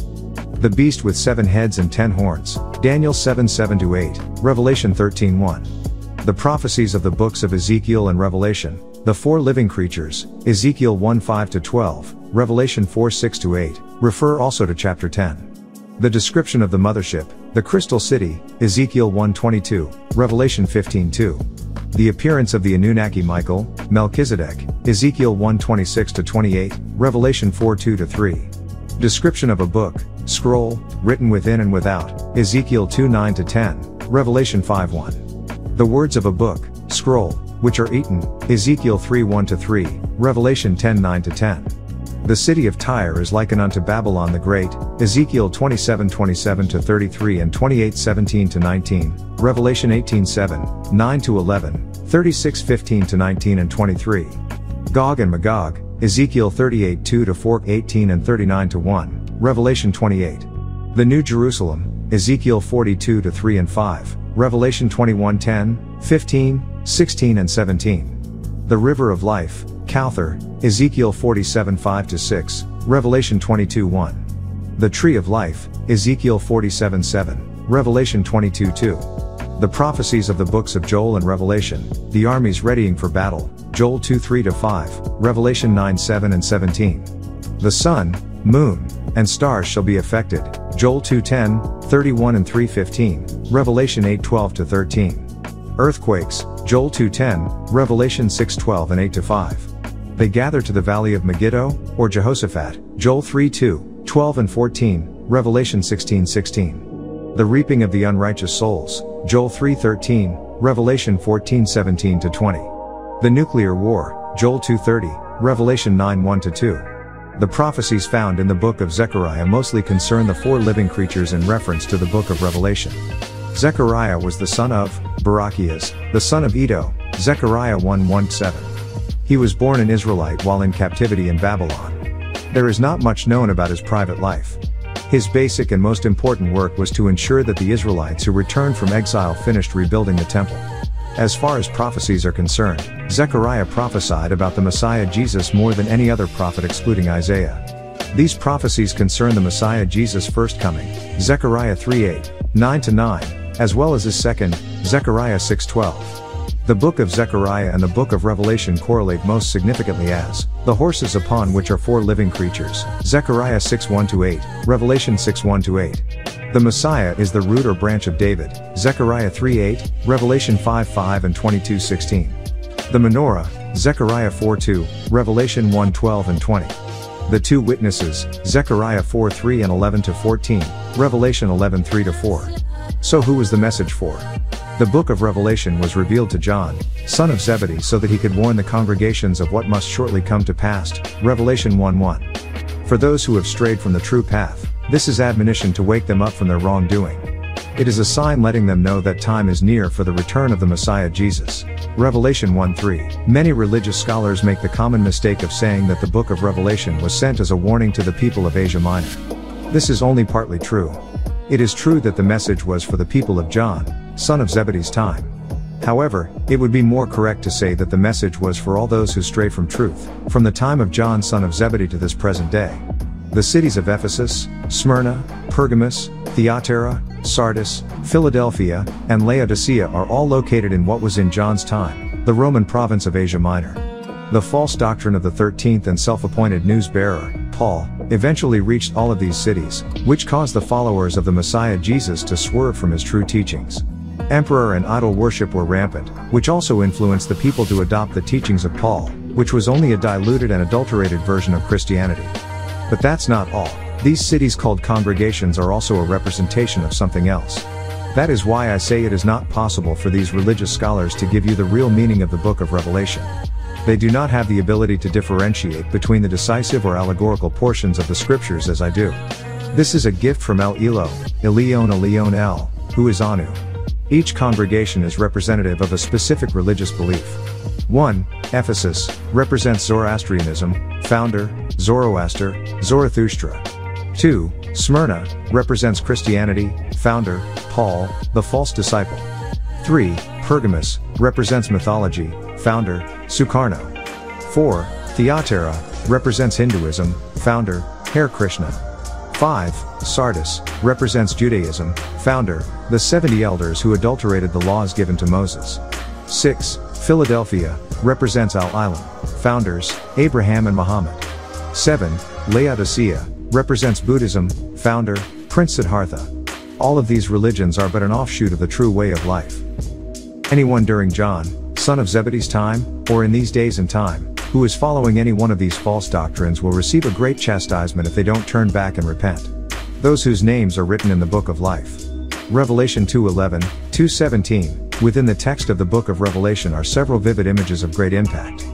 The beast with seven heads and ten horns, Daniel seven seven to eight, Revelation thirteen one. The prophecies of the books of Ezekiel and Revelation, the four living creatures, Ezekiel one five to twelve, Revelation four six to eight, refer also to chapter ten. The description of the mothership, the crystal city, Ezekiel one twenty-two, Revelation fifteen two. The appearance of the Anunnaki Michael, Melchizedek, Ezekiel one twenty-six to twenty-eight, Revelation four two to three. Description of a book, scroll, written within and without, Ezekiel two nine to ten, Revelation five one. The words of a book, scroll, which are eaten, Ezekiel three one to three, Revelation ten nine to ten. The city of Tyre is likened unto Babylon the Great, Ezekiel twenty-seven twenty-seven to thirty-three and twenty-eight seventeen to nineteen, Revelation eighteen seven, nine to eleven, thirty-six fifteen to nineteen and twenty-three. Gog and Magog, Ezekiel thirty-eight two to four, eighteen and thirty-nine to one, Revelation twenty-eight. The New Jerusalem, Ezekiel forty-two to three and five, Revelation twenty-one ten, fifteen, sixteen and seventeen. The River of Life, Kauthar, Ezekiel forty-seven five to six, Revelation twenty-two one. The Tree of Life, Ezekiel forty-seven seven, Revelation twenty-two two. The prophecies of the books of Joel and Revelation, the armies readying for battle, Joel two three to five, Revelation nine seven and seventeen. The sun, moon, and stars shall be affected, Joel two ten, thirty-one and three fifteen, Revelation eight twelve to thirteen. Earthquakes, Joel two ten, Revelation six twelve and eight to five. They gather to the valley of Megiddo, or Jehoshaphat, Joel three two, twelve and fourteen, Revelation sixteen sixteen. The reaping of the unrighteous souls, Joel three thirteen, Revelation fourteen seventeen to twenty. The nuclear war, Joel two thirty, Revelation nine one to two. The prophecies found in the book of Zechariah mostly concern the four living creatures in reference to the book of Revelation. Zechariah was the son of Barachias, the son of Iddo, Zechariah one one seven. He was born an Israelite while in captivity in Babylon. There is not much known about his private life. His basic and most important work was to ensure that the Israelites who returned from exile finished rebuilding the temple. As far as prophecies are concerned, Zechariah prophesied about the Messiah Jesus more than any other prophet excluding Isaiah. These prophecies concern the Messiah Jesus' first coming, Zechariah three eight, nine to nine, as well as his second, Zechariah six twelve. The book of Zechariah and the book of Revelation correlate most significantly as the horses upon which are four living creatures, Zechariah six one to eight, Revelation six one to eight. The Messiah is the root or branch of David, Zechariah three eight, Revelation five five and twenty-two sixteen. The menorah, Zechariah four two, Revelation one twelve and twenty. The two witnesses, Zechariah four three and eleven to fourteen, Revelation eleven three to four. So who was the message for? The book of Revelation was revealed to John, son of Zebedee, so that he could warn the congregations of what must shortly come to pass, Revelation one one. For those who have strayed from the true path, this is admonition to wake them up from their wrongdoing. It is a sign letting them know that time is near for the return of the Messiah Jesus. Revelation one three. Many religious scholars make the common mistake of saying that the book of Revelation was sent as a warning to the people of Asia Minor. This is only partly true. It is true that the message was for the people of John, son of Zebedee's time. However, it would be more correct to say that the message was for all those who stray from truth, from the time of John son of Zebedee to this present day. The cities of Ephesus, Smyrna, Pergamos, Thyatira, Sardis, Philadelphia, and Laodicea are all located in what was in John's time, the Roman province of Asia Minor. The false doctrine of the thirteenth and self-appointed news-bearer, Paul, eventually reached all of these cities, which caused the followers of the Messiah Jesus to swerve from his true teachings. Emperor and idol worship were rampant, which also influenced the people to adopt the teachings of Paul, which was only a diluted and adulterated version of Christianity. But that's not all. These cities called congregations are also a representation of something else. That is why I say it is not possible for these religious scholars to give you the real meaning of the book of Revelation. They do not have the ability to differentiate between the decisive or allegorical portions of the scriptures as I do. This is a gift from El Elo, Elion Elion El, who is Anu. Each congregation is representative of a specific religious belief. one. Ephesus, represents Zoroastrianism, founder, Zoroaster, Zarathustra. two. Smyrna, represents Christianity, founder, Paul, the false disciple. three. Pergamos, represents mythology, founder, Sukarno. four. Thyatira, represents Hinduism, founder, Hare Krishna. five. Sardis, represents Judaism, founder, the seventy elders who adulterated the laws given to Moses. six. Philadelphia, represents Al-Ilam, founders, Abraham and Muhammad. seven. Laodicea, represents Buddhism, founder, Prince Siddhartha. All of these religions are but an offshoot of the true way of life. Anyone during John, son of Zebedee's time, or in these days and time, who is following any one of these false doctrines will receive a great chastisement if they don't turn back and repent. Those whose names are written in the book of life. Revelation two eleven, two seventeen. Within the text of the book of Revelation are several vivid images of great impact.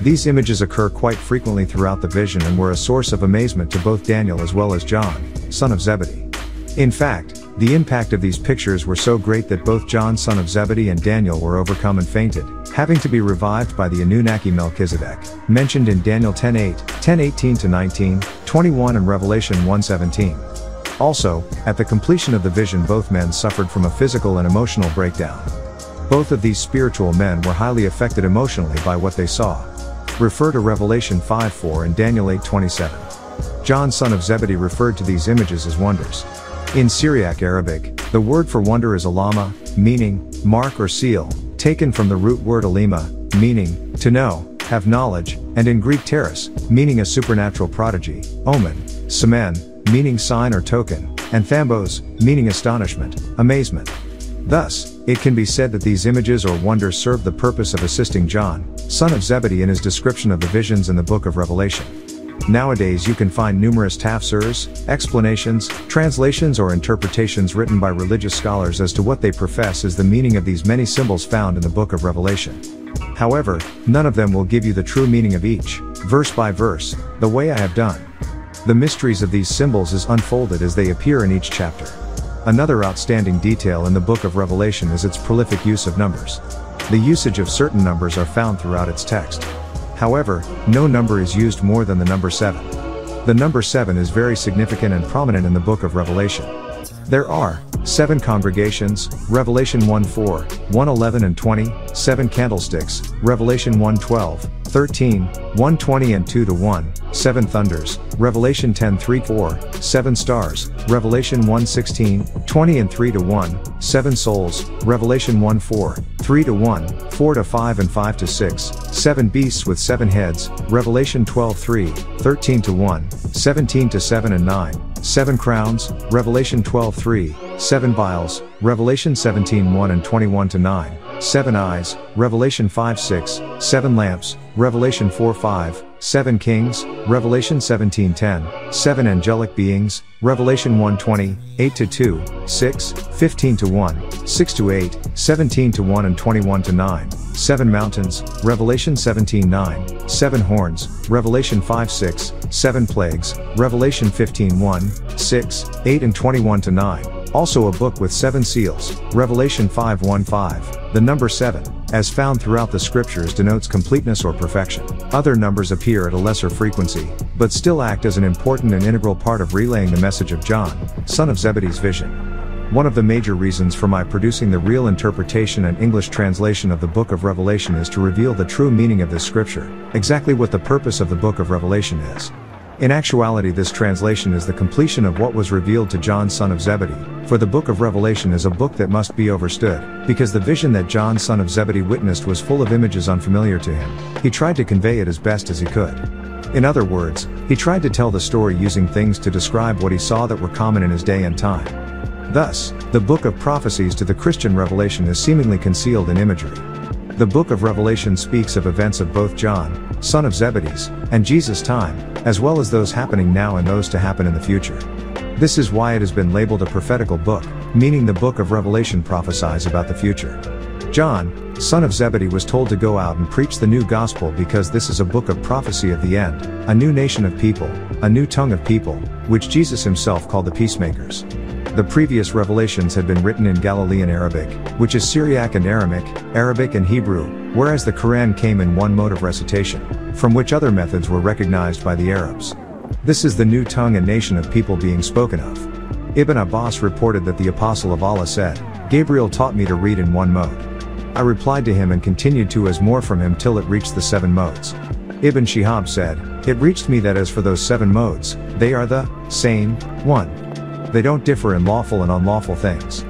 These images occur quite frequently throughout the vision and were a source of amazement to both Daniel as well as John, son of Zebedee. In fact, the impact of these pictures were so great that both John son of Zebedee and Daniel were overcome and fainted, having to be revived by the Anunnaki Melchizedek, mentioned in Daniel ten eight, ten eighteen to nineteen, twenty-one and Revelation one seventeen. Also, at the completion of the vision both men suffered from a physical and emotional breakdown. Both of these spiritual men were highly affected emotionally by what they saw. Refer to Revelation five four and Daniel eight twenty-seven. John son of Zebedee referred to these images as wonders. In Syriac Arabic, the word for wonder is alama, meaning mark or seal, taken from the root word alima, meaning to know, have knowledge, and in Greek teres, meaning a supernatural prodigy, omen, semen, meaning sign or token, and thambos, meaning astonishment, amazement. Thus, it can be said that these images or wonders serve the purpose of assisting John, son of Zebedee in his description of the visions in the book of Revelation. Nowadays you can find numerous tafsirs, explanations, translations or interpretations written by religious scholars as to what they profess is the meaning of these many symbols found in the book of Revelation. However, none of them will give you the true meaning of each, verse by verse, the way I have done. The mysteries of these symbols is unfolded as they appear in each chapter. Another outstanding detail in the book of Revelation is its prolific use of numbers. The usage of certain numbers are found throughout its text. However, no number is used more than the number seven. The number seven is very significant and prominent in the book of Revelation. There are seven congregations, Revelation one four, one eleven and twenty, seven candlesticks, Revelation one twelve, thirteen, one twenty and two to one, seven thunders, Revelation ten three four, seven stars, Revelation one sixteen, twenty and three to one, seven souls, Revelation one four, three to one, four to five and five to six, seven beasts with seven heads, Revelation twelve three, thirteen to one, seventeen to seven and nine, seven crowns, Revelation twelve three, seven vials, Revelation seventeen one and twenty-one to nine, seven eyes, Revelation five six, seven lamps, Revelation four five, seven kings, Revelation seventeen ten, seven angelic beings, Revelation one twenty, eight to two, six, fifteen to one, six to eight, seventeen to one and twenty-one to nine, seven mountains, Revelation seventeen nine, seven horns, Revelation five six, seven plagues, Revelation fifteen one, six, eight and twenty-one to nine. Also a book with seven seals, Revelation five one five. The number seven, as found throughout the scriptures, denotes completeness or perfection. Other numbers appear at a lesser frequency, but still act as an important and integral part of relaying the message of John, son of Zebedee's vision. One of the major reasons for my producing the real interpretation and English translation of the book of Revelation is to reveal the true meaning of this scripture, exactly what the purpose of the book of Revelation is. In actuality, this translation is the completion of what was revealed to John son of Zebedee, for the book of Revelation is a book that must be overstood, because the vision that John son of Zebedee witnessed was full of images unfamiliar to him. He tried to convey it as best as he could. In other words, he tried to tell the story using things to describe what he saw that were common in his day and time. Thus, the book of prophecies to the Christian Revelation is seemingly concealed in imagery. The book of Revelation speaks of events of both John, son of Zebedee's, and Jesus' time, as well as those happening now and those to happen in the future. This is why it has been labeled a prophetical book, meaning the book of Revelation prophesies about the future. John, son of Zebedee, was told to go out and preach the new gospel because this is a book of prophecy of the end, a new nation of people, a new tongue of people, which Jesus himself called the peacemakers. The previous revelations had been written in Galilean Arabic, which is Syriac and Aramaic, Arabic and Hebrew, whereas the Quran came in one mode of recitation, from which other methods were recognized by the Arabs. This is the new tongue and nation of people being spoken of. Ibn Abbas reported that the Apostle of Allah said, "Gabriel taught me to read in one mode. I replied to him and continued to as more from him till it reached the seven modes." Ibn Shihab said, "It reached me that as for those seven modes, they are the same one. They don't differ in lawful and unlawful things."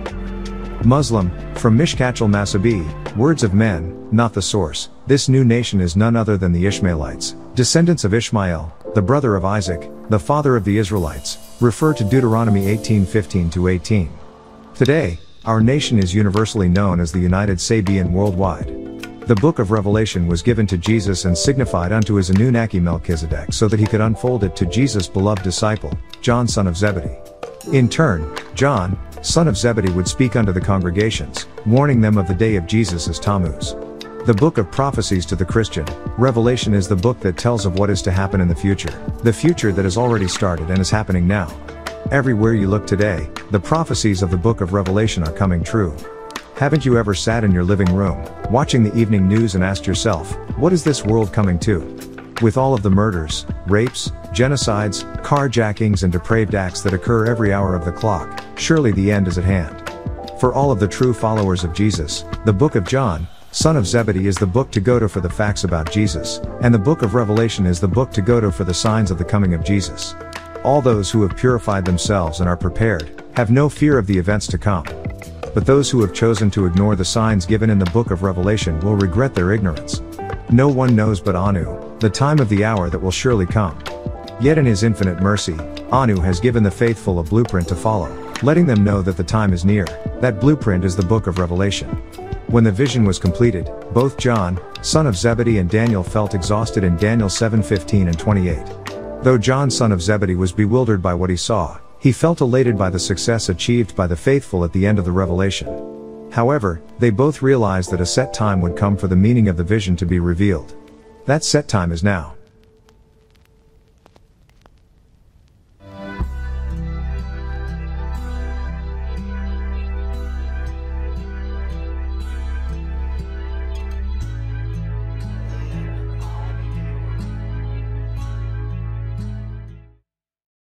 Muslim, from Mishkat al-Masabi, Words of Men, not the source. This new nation is none other than the Ishmaelites, descendants of Ishmael, the brother of Isaac, the father of the Israelites. Refer to Deuteronomy eighteen fifteen to eighteen. Today, our nation is universally known as the United Sabian worldwide. The book of Revelation was given to Jesus and signified unto his Anunnaki Melchizedek so that he could unfold it to Jesus' beloved disciple, John son of Zebedee. In turn, John, son of Zebedee, would speak unto the congregations, warning them of the day of Jesus as Tammuz. The book of prophecies to the Christian. Revelation is the book that tells of what is to happen in the future. The future that has already started and is happening now. Everywhere you look today, the prophecies of the book of Revelation are coming true. Haven't you ever sat in your living room, watching the evening news and asked yourself, what is this world coming to? With all of the murders, rapes, genocides, carjackings and depraved acts that occur every hour of the clock, surely the end is at hand. For all of the true followers of Jesus, the book of John, son of Zebedee, is the book to go to for the facts about Jesus, and the book of Revelation is the book to go to for the signs of the coming of Jesus. All those who have purified themselves and are prepared, have no fear of the events to come. But those who have chosen to ignore the signs given in the book of Revelation will regret their ignorance. No one knows but Anu, the time of the hour that will surely come. Yet in his infinite mercy, Anu has given the faithful a blueprint to follow, letting them know that the time is near. That blueprint is the book of Revelation. When the vision was completed, both John, son of Zebedee, and Daniel felt exhausted in Daniel seven fifteen and twenty-eight. Though John, son of Zebedee, was bewildered by what he saw, he felt elated by the success achieved by the faithful at the end of the revelation. However, they both realized that a set time would come for the meaning of the vision to be revealed. That set time is now.